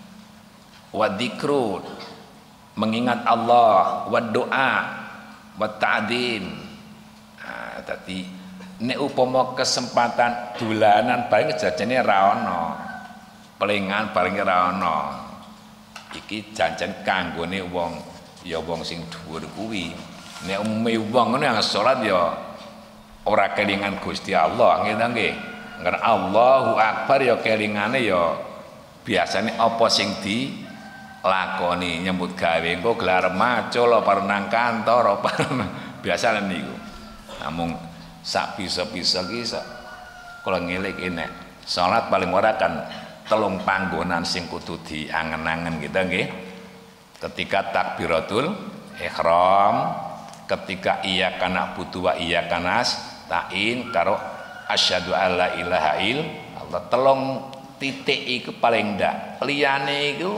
[SPEAKER 1] wa dzikru, mengingat Allah, wa doa, wa ta'dzim. Nah, dadi nek upama kesempatan dolanan paling jajane ra ono. Pelingan paling ra ono. Iki janjan kanggone wong ya wong sing dhuwur kuwi. Nek umume wong ngono yang salat ya ora kelingan Gusti Allah nggih ta nggih. Karena Allahu Akbar ya kelingane ya biasane apa sing dilakoni nyambut gawe engko gelar macul apa nang kantor apa biasa niku. Namung sak bisa-bisa ki kula ngelik nek salat paling ora kan telung panggonan sing kudu diangen-angen gitu nggih. Ketika takbiratul ihram, ketika iyyaka na'budu wa iyyaka nasta'in karo asyhadu alla ilaha illallah, telung titik iku paling ndak. Liyane iku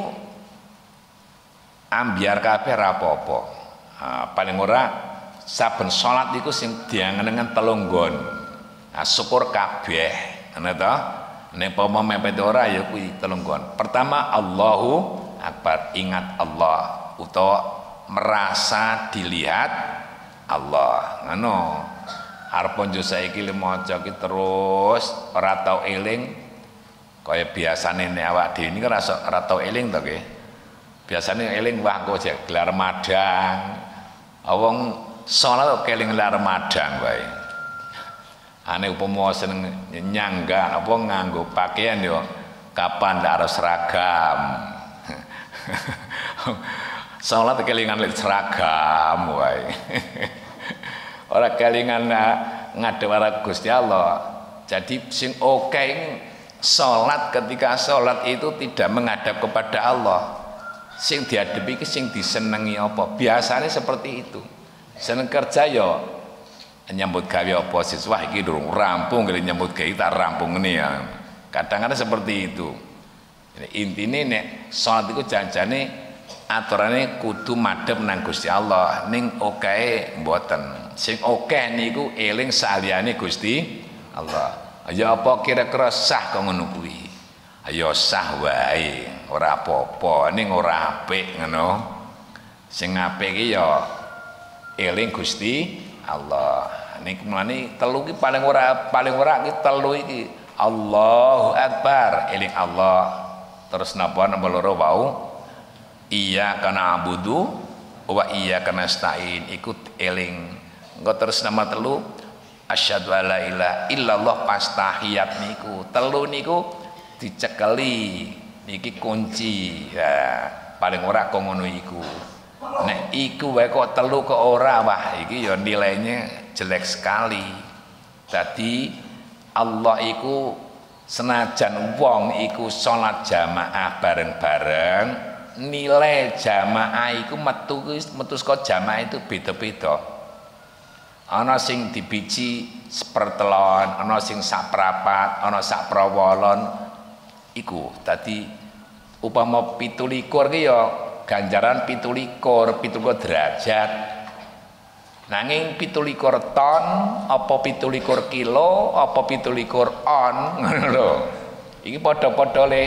[SPEAKER 1] ambiar kabeh ra apa-apa. Nah, paling ora saben salat iku sing diangen-angen telung nggon. Nah, syukur kabeh. Ngono ta? Nek pomo mepet ora ya kuwi telung nggon. Pertama Allahu Akbar, ingat Allah utawa merasa dilihat Allah. Ngono. Arep njo saiki le maca ki terus ora tau eling kaya biasane nek awak dhewe niki ora tau eling to nggih. Biasane eling wah engko jek gelar madang. Wong salat keling gelar madang wae. Ane upama seneng nyangga apa nganggo pakaian yo kapan ndak harus seragam. Salat kelingan lek seragam wae. Ora kelingan ngadep marang Gusti Allah. Jadi sing oke salat ketika salat itu tidak menghadap kepada Allah. Sing diadepi iki sing disenengi apa? Biasanya seperti itu. Seneng kerja ya nyambut gawe apa siswa iki durung rampung kali nyambut gawe tak rampung ngene ya. Kadang-kadang seperti itu. Intine nek salat iku janjane aturane kudu madhep nang Gusti Allah, ning okehe mboten. Sing okeh niku eling saliyane Gusti Allah. Ya apa kira-kira sah kok ngono kuwi? Ya sah wae, ora apa-apa, ning ora apik ngono. Sing apik iki ya eling Gusti Allah. Niku mulane telu iki paling ora paling ora iki telu iki Allahu Akbar, eling Allah. Terus napa nomor loro wau? Iyyaka na'budu wa iyyaka nasta'in, ikut eling. Engko terus nama telu asyhadu alla ilaha illallah pas tahiyat niku. Telu niku dicekeli, niki kunci. Ya, paling ora kok ngono iku. Nek iku wae kok telu kok ora, wah iki ya nilainya jelek sekali. Dadi Allah iku senajan wong iku salat jamaah bareng-bareng, nilai jamaah iku metu metu saka jamaah itu beda-beda. ana sing dibiji sepertelon, ana sing saprapat, ana saprowolon iku. Dadi upama pitu likur ki ya ganjaran pitu likur, pitu likur derajat. Nanging pitu likur ton, apa pitu likur kilo, apa pitu likur on, ngono lho. Iki padha-padha le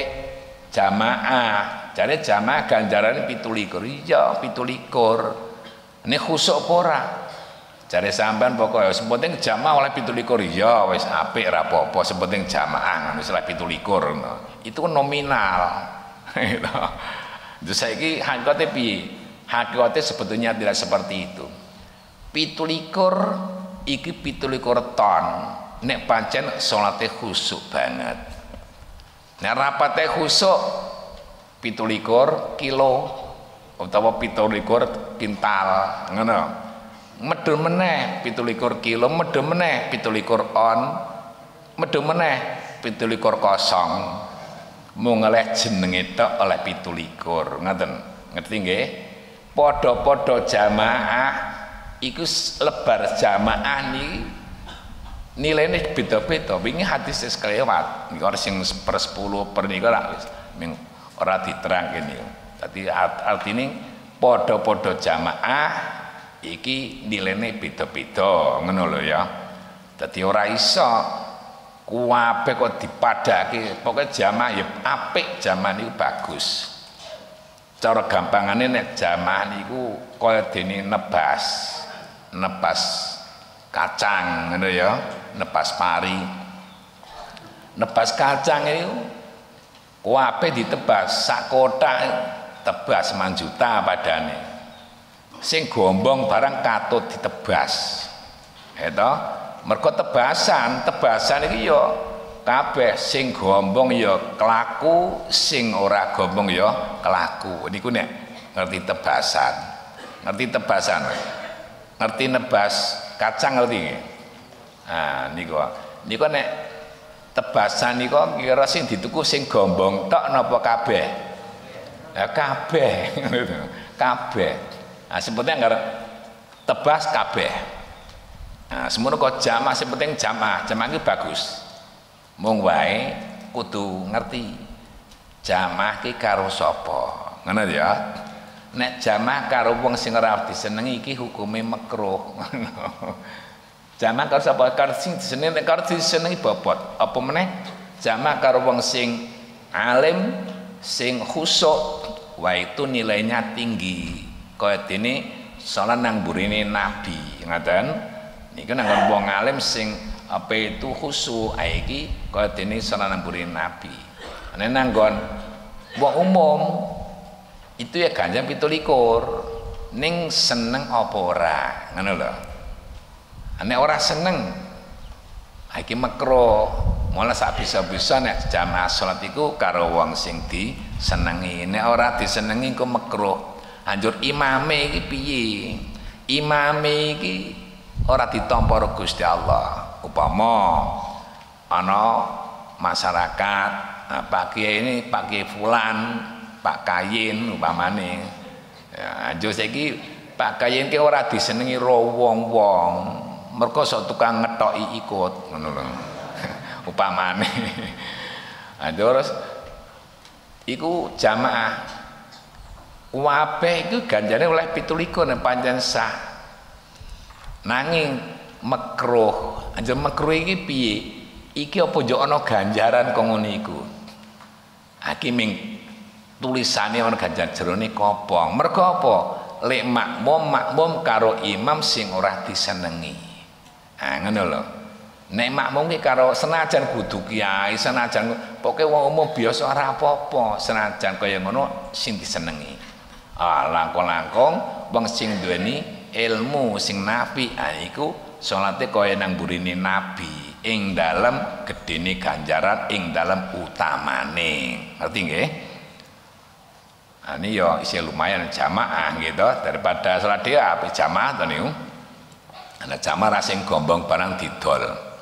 [SPEAKER 1] jamaah. Jare jamaah ganjaran pitu likur. Iya, pitu likur. Ini khusuk apa ora? Jare sampean pokoke sepenting jamaah oleh pitu likur. Iya, wis apik ora apa-apa, sepenting jamaah wis oleh pitu likur ngono. Itu nominal. Gitu. Terus saiki hakikate piye? Hakikate sebetulnya tidak seperti itu. Pitu likur iki pitu likur ton. Nek pancen salate khusuk banget. Nek rapate khusuk pitu likur kilo utawa pitu likur kintal ngono. Medhun meneh pitu likur kilo, medhun meneh pitu likur on, medhun meneh pitu likur kosong. Mung oleh jenenge tok oleh pitu likur, ngoten. Ngerti nggih? Padha-padha jamaah iku lebar jamaah niki nilainya beda-beda. Wingi hadis wis kelewat. Niku sing per sepuluh per niku ora wis ming ora diterangke niku. Dadi artine padha-padha jamaah iki nilainya beda-beda ngono lho ya. Dadi ora iso kuwabe kok dipadake, pokoke jamaah ya apik, jamaah niku bagus. Cara gampangane nek jamaah niku kaya dene nebas. Nebas kacang ngono ya, nebas pari. Nebas kacang itu kuwabe ditebas sak kotak tebas manjuta padane. Sing gombong barang katut ditebas. Itu mergo tebasan, tebasan iki ya kabeh sing gombong ya kelaku, sing ora gombong ya kelaku. Niku nek ngerti tebasan. Ngerti tebasan. Ngerti nebas kacang ngerti. Nah niku. Niku nek tebasan niku kira sing dituku sing gombong tok napa kabeh? Ya kabeh. Kabeh. Nah sebetulnya ngarep tebas kabeh. Nah, semono kok jamaah sing penting jamaah, jamaah itu bagus. Mung wae kudu ngerti jamaah ki karo sapa. Ngono ya. Nek jamaah karo wong sing ora disenengi iki hukume makruh. Jamaah karo sapa? Karo sing disenengi, karo disenengi bobot. Apa meneh jamaah karo wong sing alim, sing khusuk, wae itu nilainya tinggi. Kaya dene salat nang burine Nabi, ngoten. Niku nang wong alim sing apa itu khusyuk iki kaya dene sanan burine Nabi. Nek nang nggon wong umum itu ya ganjang pitu likur ning seneng apa ora ngono lho. Nek ora seneng iki makruh. Mula sak bisa-bisa nek jamaah salat iku karo wong sing disenengi. Nek ora disenengi ku makruh. Anjur imame iki piye? Imame iki ora ditampa karo Gusti Allah. Upama ana masyarakat, nah, Pak Kiai ini Pak Kiai Fulan, Pak Kayin upamane. Ya, anjur saiki Pak Kayin ki ora disenengi ro wong-wong. Mergo sok tukang ngethoki ikut ngono lho. Upamane. Anjur iku jamaah kabeh iku ganjane oleh pitu likur nek pancen sah. Nanging makruh, anjir makruh iki piye? Iki apa njuk ana ganjaran kok ngono iku. Iki ming tulisane ana ganjaran jerone kopong. Mergo apa? Lek makmum makmum karo imam sing ora disenengi. Ah ngono lho. Nek makmum ki karo senajan kudu kiai, senajan pokoke wong umum biasa ora apa-apa, senajan kaya ngono sing disenengi. Ah langkung-langkung wong sing duweni ilmu sing nabi iku salate kaya nang burine nabi ing dalem gedene ganjaran ing dalem utamane. Ngerti nggih? Ah ini ya isih lumayan jamaah gitu daripada salat dhewe apik jamaah to niku. Ana jamaah sing gombong barang didol.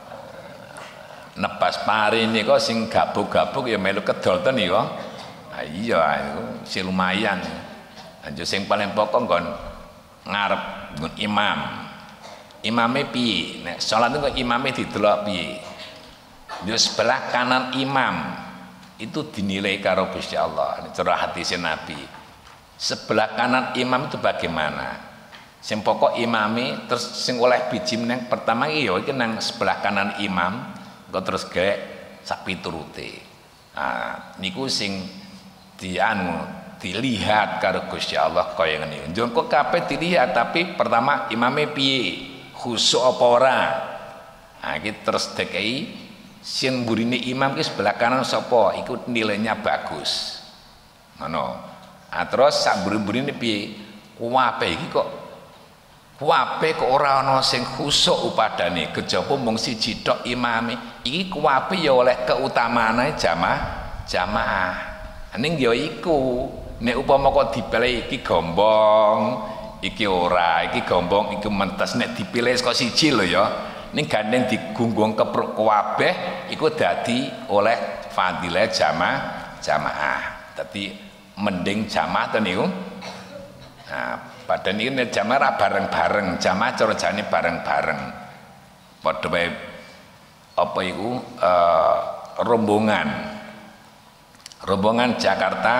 [SPEAKER 1] Nebas pari niku sing gabuk-gabuk ya melu kedol to niku. Ah iya iku isih lumayan. Anjur sing paling pokok nggon ngarep imam imame piye nek salat niku imame didelok piye yo sebelah kanan imam itu dinilai karo Gusti Allah cara hadis Nabi sebelah kanan imam itu bagaimana sing pokok imame terus sing oleh biji meneng pertama iki yo iki nang sebelah kanan imam kok terus gawe sak piturute nah niku sing dianu dilihat karo Gusti Allah kaya ngene. Njoko kabeh dilihat tapi pertama imame piye? Khusuk apa ora? Nah iki terus dikei sing mburine imam ki sebelah kanan sapa? Iku nilainya bagus. Ngono. Ah terus sak mburi-mburine piye? Kuwape iki kok kuwape kok ora ana sing khusuk upadane, kejaba mung siji tok imame. Iki kuwape ya oleh keutamaane jamaah jamaah. Ning ya iku nek upama kok dipilih iki gombong iki ora iki gombong iki mentes nek dipilih saka siji lho ya ning gandeng digunggung kepruk kabeh iku dadi oleh fadilah jamaah jamaah dadi mending jamaah to niku nah padahal iki nek jamaah ra bareng-bareng jamaah cara jane bareng-bareng padha wae apa iku uh, rombongan rombongan Jakarta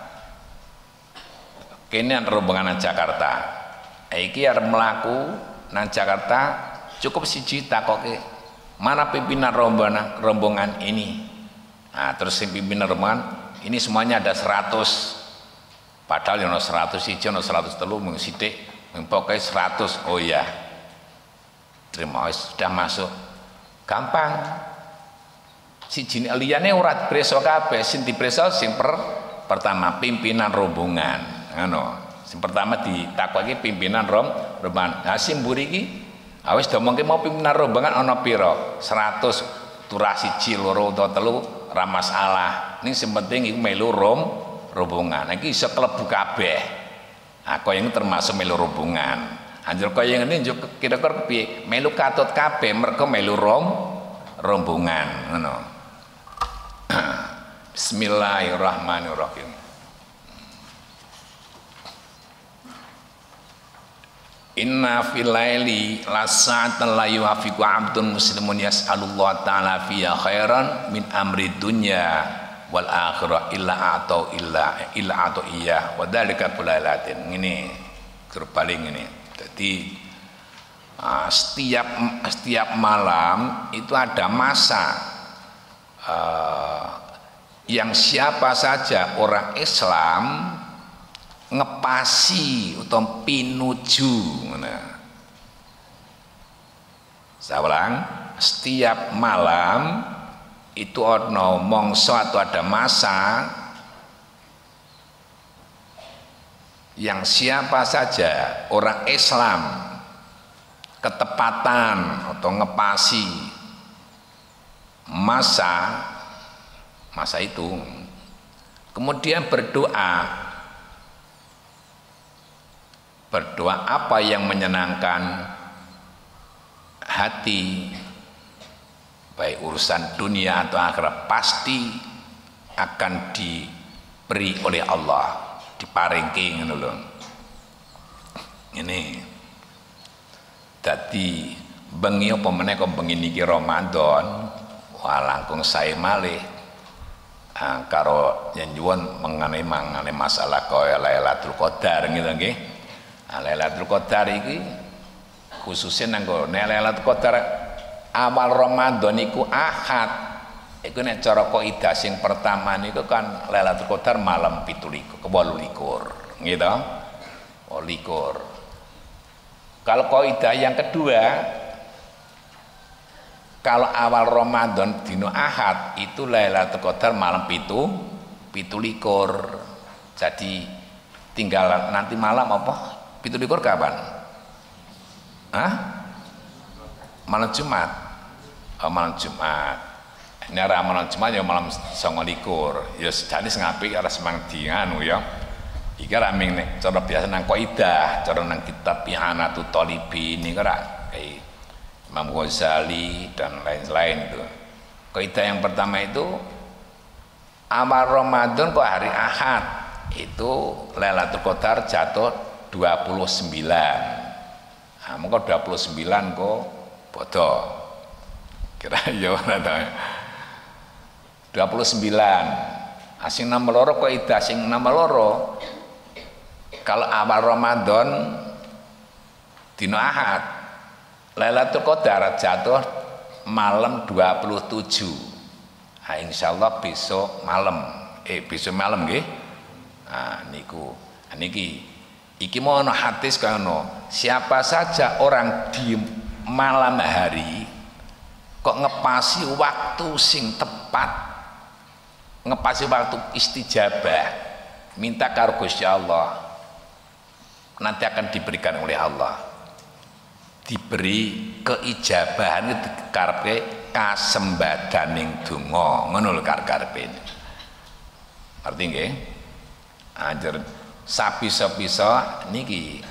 [SPEAKER 1] kene rombongan nang Jakarta iki arep mlaku nang Jakarta cukup siji takoke mana pimpinan rombongan rombongan ini nah terus pimpinan rombongan ini semuanya ada seratus padahal yang seratus siji ono seratus telu mung sithik mung pokoke seratus oh iya terima sudah masuk gampang siji liyane ora dipreso kabeh sing dipreso sing per pertama pimpinan rombongan ngono sing pertama ditakoki pimpinan rom rombongan ha sing mburi iki ha wis domongke mau pimpinan rombongan ana pira seratus turah siji loro utawa telu ora masalah ning sing penting iku melu rom rombongan iki iso klebu kabeh ha kaya ngene termasuk melu rombongan anjur kaya ngene njuk kira-kira piye melu katut kabeh mergo melu rom rombongan ngono Bismillahirrahmanirrahim Inna fil laili lasa'atan la yuhafiqu 'abdun muslimun yas'alullah ta'ala fiha khairan min amri dunya wal akhirah illa atau illa illa atau iya wa dzalika kulalatin ngene berbalik ngene dadi uh, setiap setiap malam itu ada masa uh, yang siapa saja orang Islam ngepasi atau pinuju saya ulang setiap malam itu ono mongso atau ada masa yang siapa saja orang Islam ketepatan atau ngepasi masa masa itu kemudian berdoa berdoa apa yang menyenangkan hati baik urusan dunia atau akhirat pasti akan diberi oleh Allah diparingke ngono lho ini dadi bengi apa meneh kok bengi niki Ramadan wah langkung sae malih ah, karo nyuwun mengenai mengenai masalah kaya Lailatul Qadar gitu nggih nah, Lailatul Qadar iki khususnya nanggo nek Lailatul Qadar awal Ramadan iku Ahad iku nek cara kaidah sing pertama niku kan Lailatul Qadar malam pitu likur ke wolu likur gitu wolu likur kalau kaidah yang kedua kalau awal Ramadan dino Ahad itu Lailatul Qadar malam pitu pitu likur jadi tinggal nanti malam apa pitu likur kapan? Hah? Malam Jumat. Oh, malam Jumat. Ini arah malam Jumat ya malam songo likur. Ya sedane sing apik arah semang di anu ya. Iki raming nek cara biasa nang kaidah, cara nang kitab Ihanatut Thalibin niku ora kayak Imam Ghazali dan lain-lain itu. Kaidah yang pertama itu awal Ramadan kok hari Ahad itu Lailatul Qadar jatuh dua puluh sembilan Nah, mengko dua puluh sembilan kok bodoh. Kira ya ora ta. dua puluh sembilan. Asing nomor loro kok ida sing nomor loro. Kalau awal Ramadan dino Ahad, Lailatul Qadar jatuh malam dua puluh tujuh. Nah, insyaallah besok malam. Eh besok malam nggih. Nah niku. Nah, niki iki mau ana hadis kano. Siapa saja orang di malam hari kok ngepasi waktu sing tepat, ngepasi waktu istijabah, minta karo Gusti Allah, nanti akan diberikan oleh Allah, diberi keijabahan karepe kasembadaning donga ngono lho karepe. Arti nggih? Anjir sapisa-pisa niki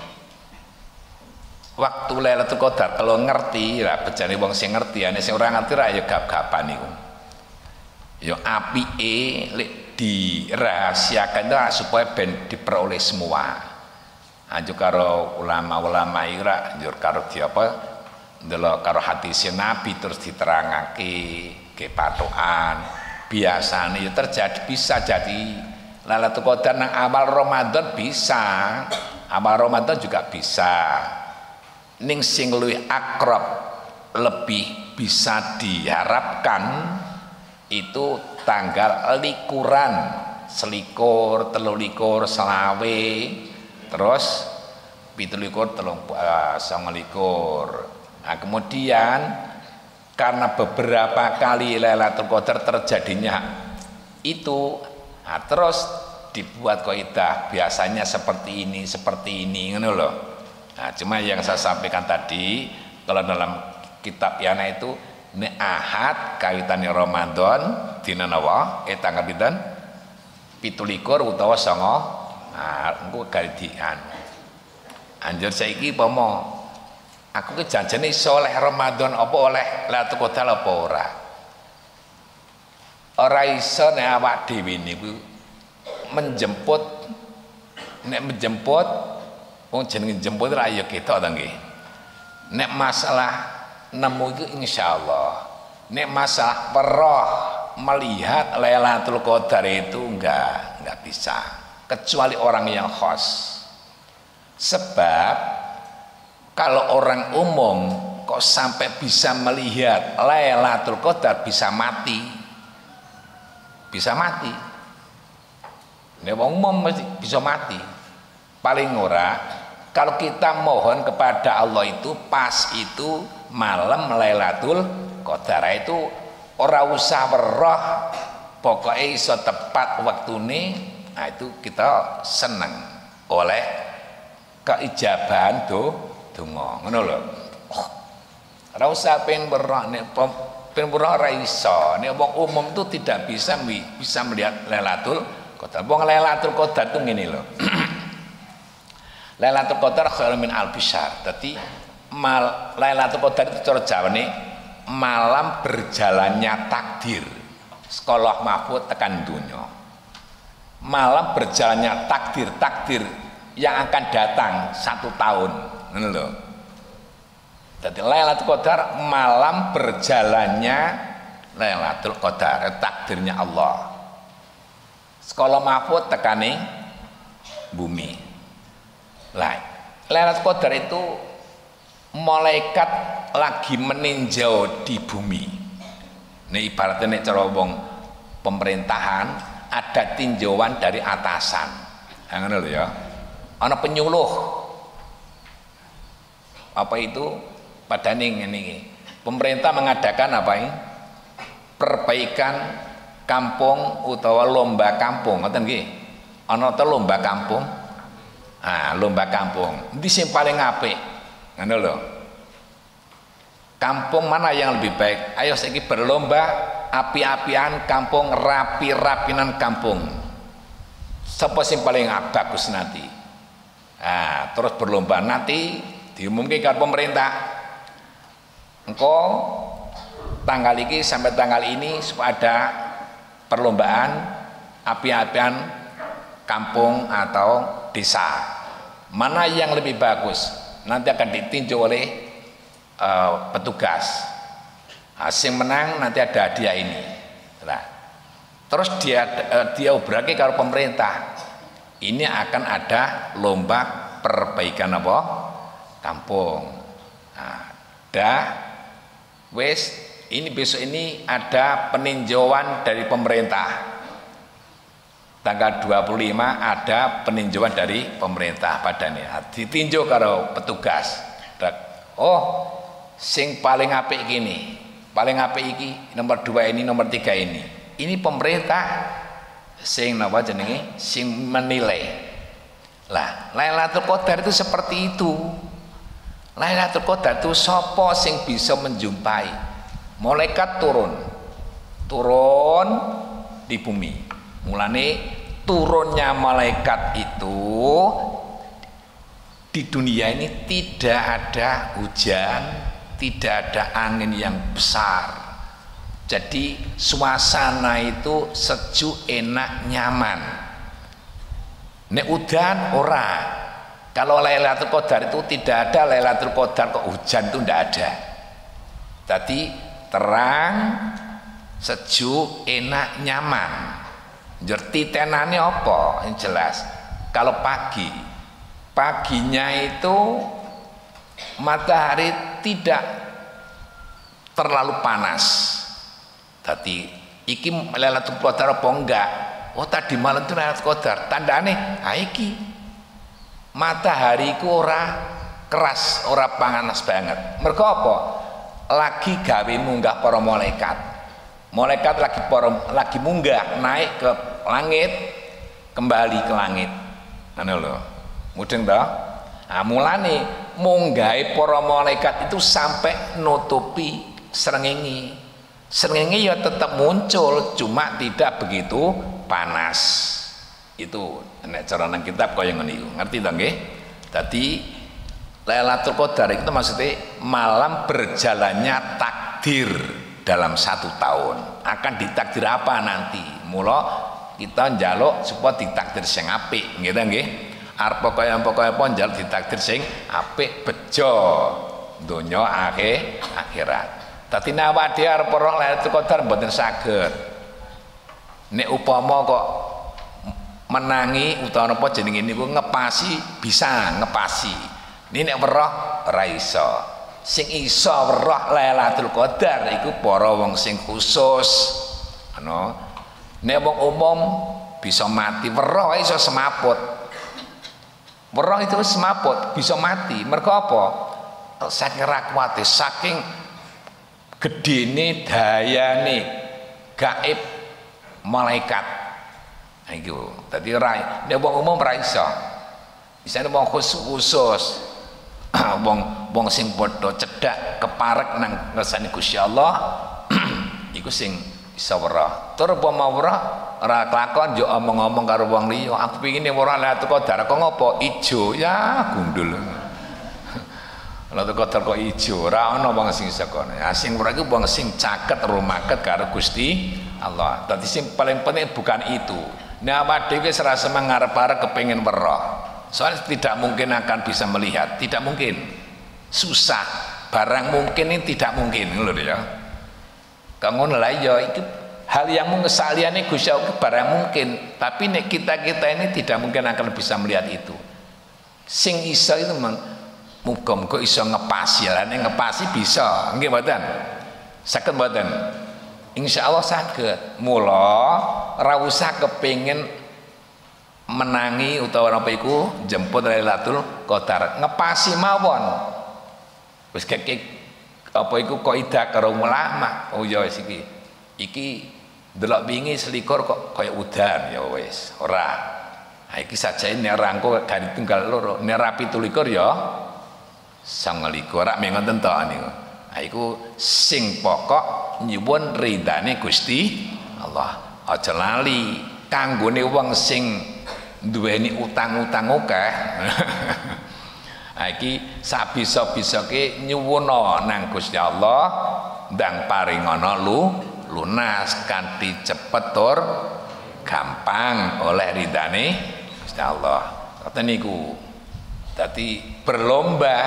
[SPEAKER 1] waktu Lailatul Qadar kalau ngerti lah bejane wong sing ngerti ane sing ora ngerti ra ya gap-gapan niku. Ya apike lek dirahasiakan itu supaya ben diperoleh semua. Anjur karo ulama-ulama iki ra anjur karo di apa ndelok karo hadis Nabi terus diterangake ke patokan. Biasanya ya terjadi bisa jadi Lailatul Qadar nang awal Ramadan bisa, awal Ramadan juga bisa. Ning sing luwih akrab lebih bisa diharapkan itu tanggal likuran, selikur, telulikur, selawe, terus pitulikur, telung uh, sangalikur. Nah, kemudian karena beberapa kali Lailatul Qadar terjadinya itu, nah, terus dibuat kaidah biasanya seperti ini, seperti ini, ngono loh. Nah, cuma yang saya sampaikan tadi kalau dalam kitab Yana itu ini Ahad kaitannya Ramadan dina nawa eh tanggal pinten pitulikur utawa songo. Nah, engko gadian anjur saiki pomo aku ki janjane iso oleh Ramadan apa oleh Lailatul Qadar apa ora ora iso nek awak dhewe niku menjemput nek menjemput wong jenenge jemput ra ya ketok ta nggih. Nek masalah nemu itu insyaallah. Nek masalah peroh melihat Lailatul Qadar itu enggak enggak bisa kecuali orang yang khos. Sebab kalau orang umum kok sampai bisa melihat Lailatul Qadar bisa mati. Bisa mati. Nek wong umum bisa mati. Paling ora kalau kita mohon kepada Allah itu pas itu malam Lailatul Qadar itu ora usah weruh pokoknya iso tepat waktune. Nah itu kita seneng oleh keijabahan do donga ngono lho. Ora usah pengen weruh nek pengen weruh ora iso. Nek wong umum itu tidak bisa bisa melihat Lailatul Qadar. Wong Lailatul Qadar itu ngene lho. Lailatul Qadar khairun min alfi syahr. Dadi mal Lailatul Qadar itu cara Jawane malam berjalannya takdir. Sekolah mahfud tekan dunya. Malam berjalannya takdir, takdir yang akan datang satu tahun. Ngono lho. Dadi Lailatul Qadar malam berjalannya Lailatul Qadar, takdirnya Allah. Sekolah mahfud tekane bumi. Lah, Lailatul Qadar itu malaikat lagi meninjau di bumi. Ini ibaratnya nek cara wong pemerintahan ada tinjauan dari atasan. Nah, ngono lho ya. Ana penyuluh. Apa itu? Padane ngene. Pemerintah mengadakan apa ini? Perbaikan kampung utawa lomba kampung, ngoten nggih. Ana ta lomba kampung? Ah, lomba kampung. Endi sing paling apik? Ngono lho. Kampung mana yang lebih baik? Ayo saiki berlomba api-apian kampung, rapi-rapinan kampung. Siapa sing paling bagus nanti? Ah, terus berlomba nanti diumumkan ke pemerintah. Engko tanggal ini sampai tanggal ini ada perlombaan api-apian kampung atau desa. Mana yang lebih bagus? nanti akan ditinjau oleh uh, petugas. Nah, sing menang nanti ada hadiah ini. Nah, terus dia uh, dia obrake kalau pemerintah. Ini akan ada lomba perbaikan apa? Kampung. Nah, dah wes ini besok ini ada peninjauan dari pemerintah. Tanggal dua puluh lima ada peninjauan dari pemerintah padanya. Ditinjau karo petugas. Oh, sing paling apik gini, paling apik iki nomor dua ini, nomor tiga ini. Ini pemerintah sing napa jenenge? Sing menilai. Lah, Lailatul Qadar itu seperti itu. Lailatul Qadar itu sapa sing bisa menjumpai? Malaikat turun. Turun di bumi. Mulane turunnya malaikat itu di dunia ini tidak ada hujan, tidak ada angin yang besar. Jadi suasana itu sejuk, enak, nyaman. Nek udan ora. Kalau Lailatul Qadar itu tidak ada Lailatul Qadar kok hujan itu tidak ada. Jadi terang, sejuk, enak, nyaman. Jerti tenane apa? Yang jelas kalau pagi paginya itu matahari tidak terlalu panas. Tadi iki Lailatul Qadar apa enggak? Oh tadi malam itu Lailatul Qadar. Tandane ha iki matahari ku ora keras, ora panas banget. Mergo apa? Lagi gawe munggah para malaikat. Malaikat lagi para, lagi munggah naik ke langit, kembali ke langit. Ngono lho. Mudeng to? Ah mulane munggahe para malaikat itu sampai nutupi srengenge. Srengenge ya tetap muncul, cuma tidak begitu panas. Itu nek cara nang kitab kaya ngene iku. Ngerti to nggih? Dadi Lailatul Qadar itu maksudnya malam berjalannya takdir dalam satu tahun. Akan ditakdir apa nanti? Mula kita njaluk supaya ditakdir sing apik, nggih ta nggih? Arep pokoke-pokoke apa njaluk ditakdir sing apik bejo donya akhir akhirat. Dadi nek awake dhewe arep ora Lailatul Qadar mboten saged. Nek upama kok menangi utawa apa jenenge niku ngepasi bisa ngepasi. Ini nek weruh ora iso. Sing iso weruh Lailatul Qadar iku para wong sing khusus. Ana nek wong umum bisa mati, weruh iso semaput. Weruh itu semaput, bisa mati. Mergo apa? Saking rakwate, saking gedene dayane gaib malaikat. Nah iku. Dadi ora nek wong umum ora iso. Isane wong khusus-khusus. wong wong sing padha cedhak keparek nang ngersane Gusti Allah iku sing bisa weruh. Tur apa mau weruh ora kelakon yo omong-omong karo wong liya, aku pengine weruh Lailatul Qadar kok ngopo ijo ya gundul. Lailatul Qadar kok ijo ora ana wong sing iso kono. Ya sing weruh iku wong sing caket rumaket karo Gusti Allah. Dadi sing paling penting bukan itu. Nek awake dhewe serasa mangarep-arep kepengin weruh. Soalnya tidak mungkin akan bisa melihat, tidak mungkin, susah. Barang mungkin ini tidak mungkin, lho ya. Kamu nilai ya itu hal yang mengesaliannya Gusti Allah barang mungkin, tapi nek kita kita ini tidak mungkin akan bisa melihat itu. Sing iso itu memang muga-muga iso ngepasi, lah nek ngepasi bisa, nggih mboten? Saged mboten? Insyaallah saged. Mula ora usah kepengin menangi utawa apa iku jemput Lailatul Qadar ngepasi mawon wis kek apa iku kaidah karo ulama. Oh ya wis iki iki delok wingi selikur kok kaya udan ya wis ora. Ha iki sajane nek rangko dari tunggal loro nek rapi tulikur ya sangalikur rak mengonten to niku. Ha iku sing pokok nyuwun ridane Gusti Allah. Aja lali kanggone wong sing duweni utang-utang akeh. Ha iki sabisa-bisake nyuwuna nang Gusti Allah ndang paringana lu lunas kanthi cepet tur gampang oleh ridane Gusti Allah. Ngoten niku. Dadi berlomba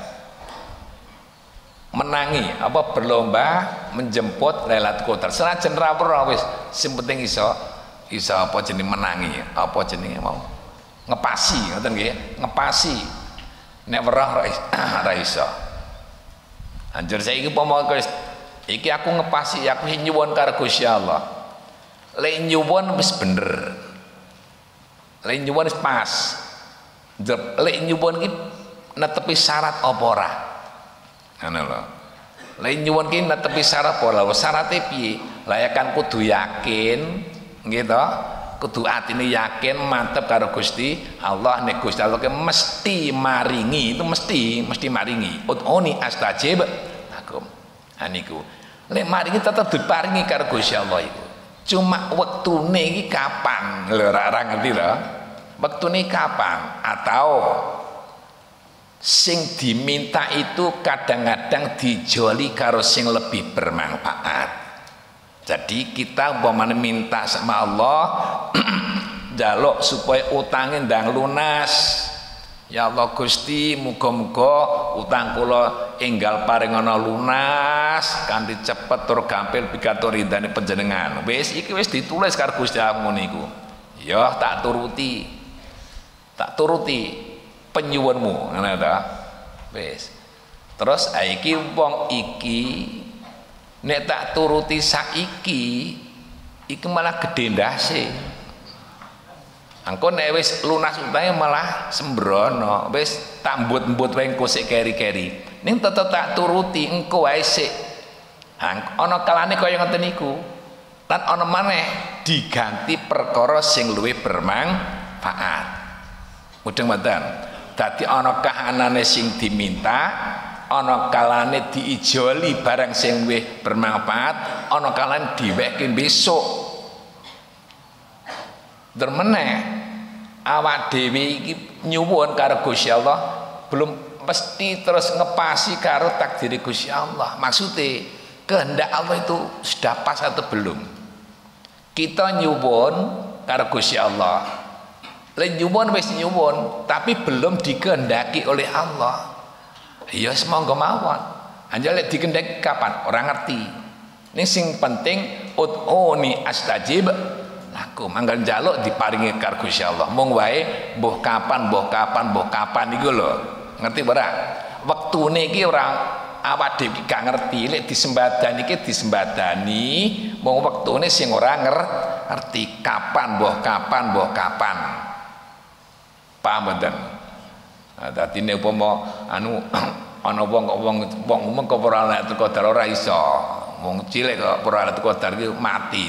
[SPEAKER 1] menangi apa berlomba menjemput Lailatul Qadar. Senajan ra ora wis sing penting iso iso apa jenenge menangi, apa jenenge mau ngepasi ngoten nggih, ngepasi. Nek weruh ra iso. Anjur saiki umpama iki aku ngepasi, aku nyuwun karo Gusti Allah. Lek nyuwun wis bener. Lek nyuwun wis pas. Lek nyuwun ki netepi syarat apa ora? Ngono lho. Lek nyuwun ki netepi syarat apa ora? Syarate piye? Lah ya kan kudu yakin, nggih to? Kudu atine yakin mantep karo Gusti Allah. Nek Gusti Allah ki mesti maringi, itu mesti mesti maringi. Ud'uni astajib lakum. Ha niku. Lek maringi tetep diparingi karo Gusti Allah iku. Cuma wektune iki kapan? Lho ora ngerti to? Wektune kapan? Atau sing diminta itu kadang-kadang dijoli karo sing lebih bermanfaat. Jadi kita umpamane minta sama Allah njaluk supaya utangnya ndang lunas. Ya Allah Gusti, muga-muga utang kula enggal paringana lunas kanthi cepet tur gampil pikantuk ridane panjenengan. Wis iki wis ditulis karo Gusti Allah ngono iku. Ya tak turuti. Tak turuti penyuwunmu ngono ta. Wis. Terus iki wong iki nek tak turuti saiki iki malah gedhe ndase. Angko nek wis lunas utange malah sembrono, wis tak mbut-mbut wae engko sik keri-keri. Ning tetep tak turuti engko wae sik. Ana kalane kaya ngoten niku. Lan ana maneh diganti perkara sing luwih bermanfaat. Mudeng mboten. Dadi ana kahanane sing diminta, ana kalane diijoli barang sing luwih bermanfaat, ana kalane diwehke besok. Dermeneh awak dhewe iki nyuwun karo Gusti Allah belum mesti terus ngepasi karo takdir Gusti Allah. Maksudnya kehendak Allah itu sudah pas atau belum? Kita nyuwun karo Gusti Allah, lek nyuwun wis nyuwun tapi belum dikehendaki oleh Allah, ya semonggo mawon. Anjal lek dikehendaki kapan? Orang ngerti. Ini sing penting ud'uni astajib lakum. Anggal njaluk diparingi karo Gusti Allah. Mung wae mbuh kapan, mbuh kapan, mbuh kapan iku lho. Ngerti ora? Wektune iki ora awak dhewe gak ngerti. Lek disembadani iki disembadani mung wektune sing ora ngerti kapan, mbuh kapan, mbuh kapan. Paham mboten? Nah, dadi nek upama anu ana wong kok wong wong umum kok ora Lailatul Qadar ora iso. Wong cilik kok ora Lailatul Qadar iki mati.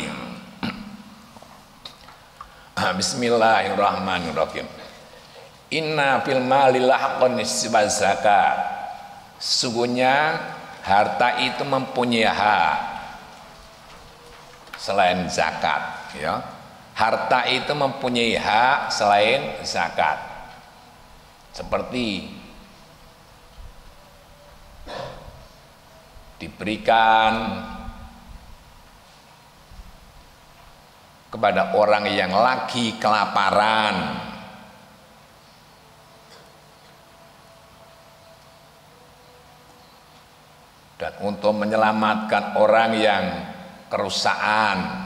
[SPEAKER 1] Bismillahirrahmanirrahim. Inna fil mali lahqan nisbaz zakat. Sungguhnya harta itu mempunyai hak selain zakat, ya. Harta itu mempunyai hak selain zakat. Seperti diberikan kepada orang yang lagi kelaparan, dan untuk menyelamatkan orang yang kerusakan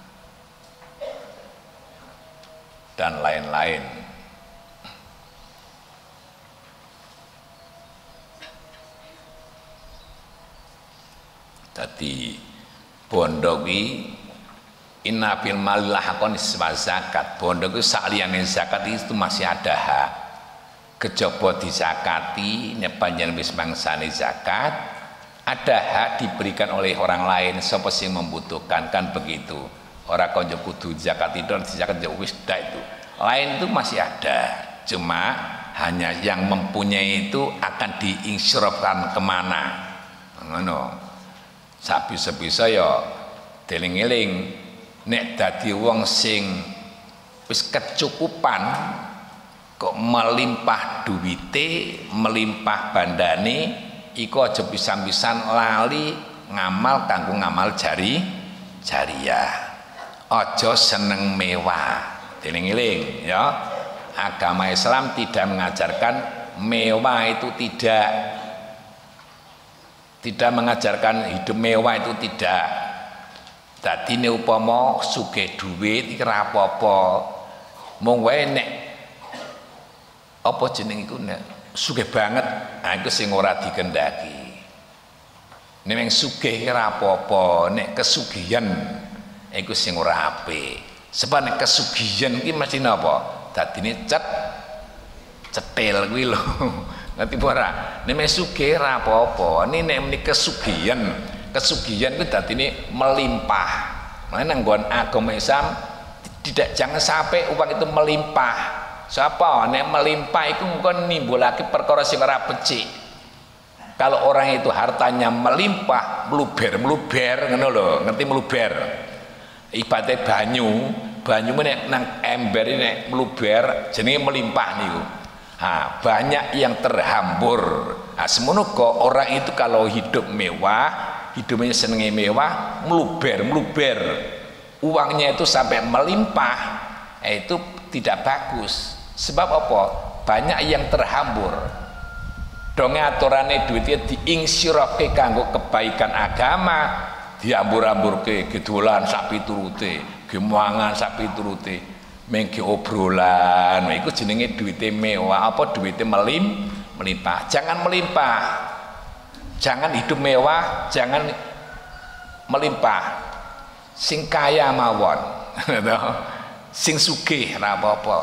[SPEAKER 1] dan lain-lain. Jadi bondo ki inna fil mali lahqan zakat. Bondo ki sakliyane zakat itu masih ada hak. Kejaba dizakati nek panjenengan wis mangsane zakat, ada hak diberikan oleh orang lain sapa sing membutuhkan, kan begitu. Ora konjo kudu zakat itu zakat wis dak itu. Lain itu masih ada. Cuma hanya yang mempunyai itu akan diinsyirafkan kemana. Ngono. Sabisa-bisa ya deling-eling nek dadi wong sing wis kecukupan kok melimpah duwite, melimpah bandane, iku aja pisan-pisan lali ngamal kanggo ngamal jari jariah. Aja seneng mewah. Deling-eling ya. Agama Islam tidak mengajarkan mewah itu tidak, tidak mengajarkan hidup mewah itu tidak. Dadi nek upama sugih dhuwit iki ora apa-apa. Mung wae nek apa jeneng iku nek sugih banget, nah iku sing ora dikendaki. Nek wong sugih ora apa-apa, nek kesugihan iku sing ora apik. Sebab nek kesugihan iki mesti napa? Dadine cet cetil kuwi lho. Ngerti apa ora? Nek wong sugih ora apa-apa, ini nek meni kesugihan, kesugihan itu dadine melimpah. Makanya nang nggon agama Islam tidak, jangan sampai uang itu melimpah. Siapa nek melimpah itu mungkin nimbulake perkara sing ora becik. Kalau orang itu hartanya melimpah, meluber-meluber ngono lho, ngerti meluber. Ibate banyu, banyu nek nang ember nek meluber jenenge melimpah niku. Ha, banyak yang terhambur. Nah, semono kok orang itu kalau hidup mewah, hidupnya senenge mewah, meluber-meluber. Uangnya itu sampai melimpah, eh, itu tidak bagus. Sebab apa? Banyak yang terhambur. Donge aturane duitnya diingsirake kanggo kebaikan agama, diambur-amburke gedolan sak piturute, gemangan sak piturute, mengke obrolan. Iku jenenge duite mewah, apa duite melim melimpah. Jangan melimpah. Jangan hidup mewah, jangan melimpah. Sing kaya mawon. Sing sugih ora apa-apa.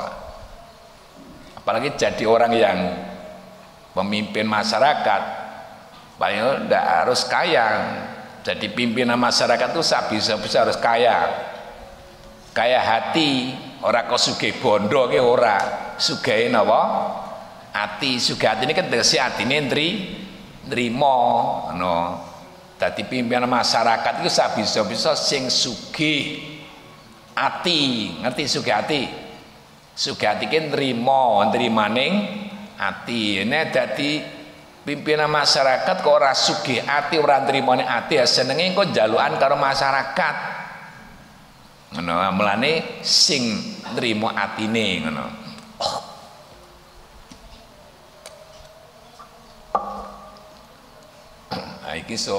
[SPEAKER 1] Apalagi jadi orang yang pemimpin masyarakat, paling tidak harus kaya. Jadi pimpinan masyarakat itu bisa-bisa harus kaya, kaya hati. Orang kok sugih bondo ki ora, sugih napa ati. Sugih hati ini kan tegese atine ndri nrimo ngono. Dadi pimpinan masyarakat itu bisa-bisa sing sugih ati, ngerti sugih ati? Sugih ati ki nrimo, nrimaning ati. Nek dadi pimpinan masyarakat kok ora sugih ati, ora nrimane ati, ya senenge kok njalukan karo masyarakat. Ngono, mulane sing nrimo atine ngono. Nah, iki so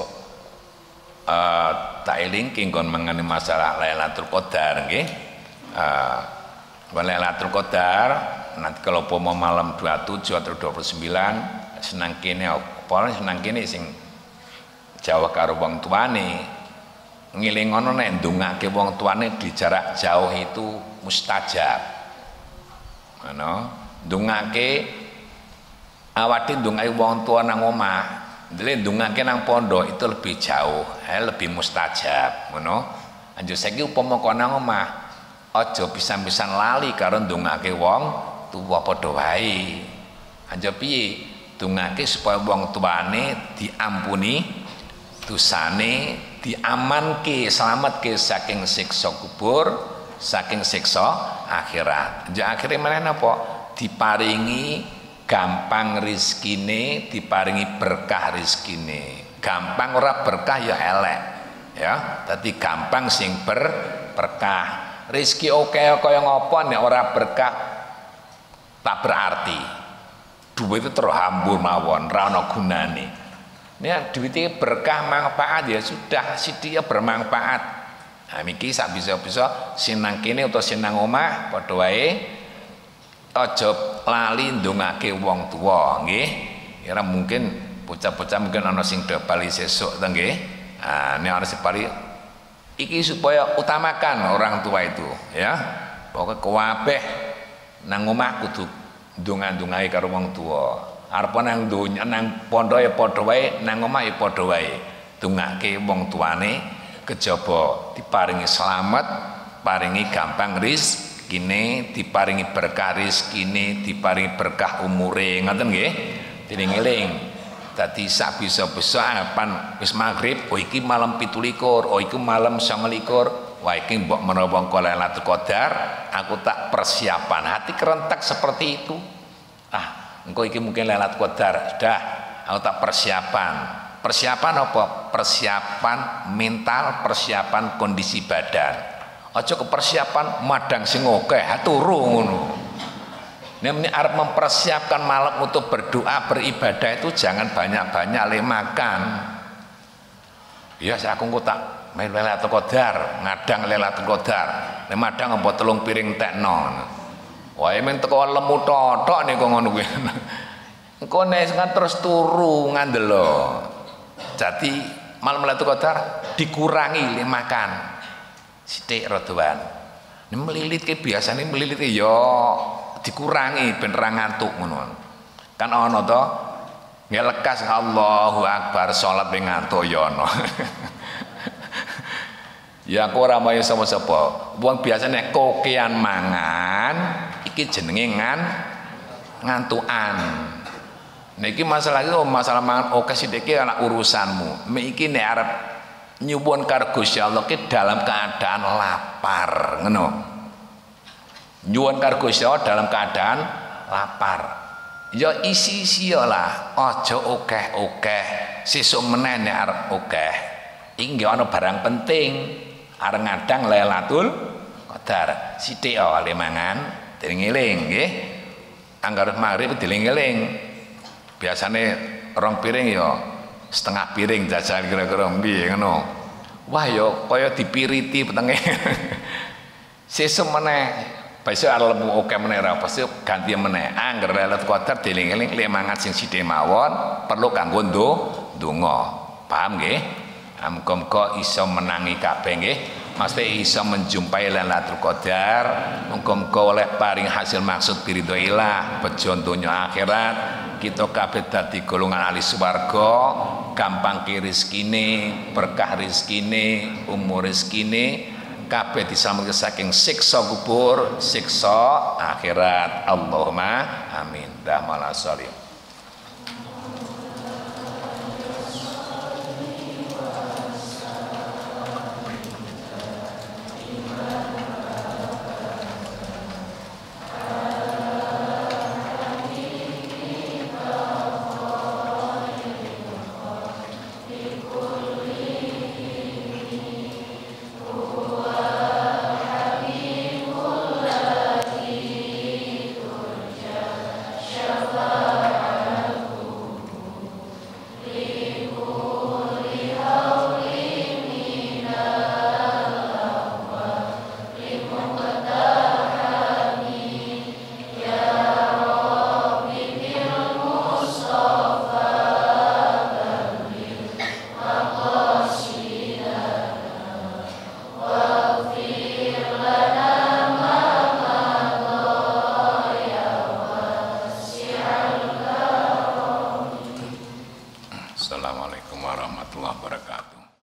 [SPEAKER 1] uh, tak elingke kon mengenai masalah Lailatul Qadar nggih. Uh, Lailatul Qadar nanti kalau pomo malam dua puluh tujuh atau dua puluh sembilan senang kene apa senang kene sing jauh karo wong tuane, ngilingono nek ndongake wong tuane di jarak jauh itu mustajab. Ngono, ndongake awake ndongake wong tua nang omah, ndele ndongake nang pondok itu lebih jauh, eh, lebih mustajab. Ngono, anjur saiki upama kok nang omah aja pisan-pisan lali karo ndongake wong tuwa padha wae. Anjur piye? Ndongake supaya wong tuane diampuni dosane, diamanke, selamatke saking siksa kubur, saking siksa akhirat. Anjur akhire meneh napa? Diparingi gampang rizkine, diparingi berkah rizkine. Gampang ora berkah ya elek. Ya, dadi gampang sing ber berkah. Rizki oke kaya ngapa nek ora berkah tak berarti. Duit itu terhambur mawon, ra ana gunane. Nek duit iki berkah manfaat ya sudah, si dia bermanfaat. Nah miki sak bisa-bisa sinang kene utawa sinang omah padha wae aja lali ndongake wong tuwa nggih. Ora mungkin bocah-bocah mungkin ana sing do bali sesuk ta nggih. Ah nek ana sing bali iki supaya utamakan orang tua itu ya. Pokoke kabeh nang omah kudu ndonga-ndongake karo wong tuwa. Arep nang donya nang pondok ya padha wae, nang omah ya padha wae. Dongake wong tuane kejaba diparingi selamat, paringi gampang rizkine, diparingi berkah rizkine, diparingi berkah umure, ngoten nggih. Dieling-eling. Dadi sak bisa-bisa pan wis magrib, oh iki malam pitu likur, oh iki malam sanga likur, wah iki mbok menawa engko Lailatul Qadar, aku tak persiapan. Hati kerentak seperti itu. Ah, engko iki mungkin Lailatul Qadar, sudah aku tak persiapan. Persiapan apa? Persiapan mental, persiapan kondisi badan. Aja ke persiapan madang sing akeh, turu ngono. Ini arep mempersiapkan malam untuk berdoa beribadah itu jangan banyak-banyak le makan. Ya saya aku tak main Lailatul Qadar, ngadang Lailatul Qadar. Le madang apa telung piring tekno. Wae men teko lemu totok niku ngono kuwi. Engko nek terus turu ngandelo. Jadi malam Lailatul Qadar dikurangi le makan. Sithik Ridwan. Nek melilit ke biasane melilit ya dikurangi ben ra ngantuk ngono. Kan ana to ngelekas Allahu Akbar salat ben ngantuk ya ana. Ya aku ora mayu sapa-sapa. Wong biasa nek kokean mangan iki jenenge ngan ngantukan. Niki masalah itu masalah mangan oke sithik iki ana urusanmu. Mek iki nek arep nyuwun karo Gusti Allah ki dalam keadaan lapar, ngono. Nyuwun karo Gusti Allah dalam keadaan lapar. Ya isi-isi lah, aja akeh-akeh. Sesuk meneh nek arep akeh. Iki nggih ana barang penting. Arep ngadang Lailatul Qadar. Sithik wae mangan, dieling-eling nggih. Anggar maghrib dieling-eling. Biasane rong piring ya setengah piring jajan kira-kira piye ngono. Wah ya kaya dipiriti petenge. Sesuk meneh besok arep lemu oke meneh ra pasti ganti meneh. Angger Lailatul Qadar dieling-eling lek mangan sing sithik mawon perlu kanggo ndonga. Paham nggih? Muga-muga iso menangi kabeh nggih. Mesti iso menjumpai Lailatul Qadar. Muga-muga oleh paring hasil maksud biridhoillah bejo donya akhirat. Kita kabeh dadi golongan ahli swarga, gampang ki rezekine, berkah rezekine, umur rezekine, kabeh diselametke saking siksa kubur, siksa akhirat. Allahumma amin. Damala sholih.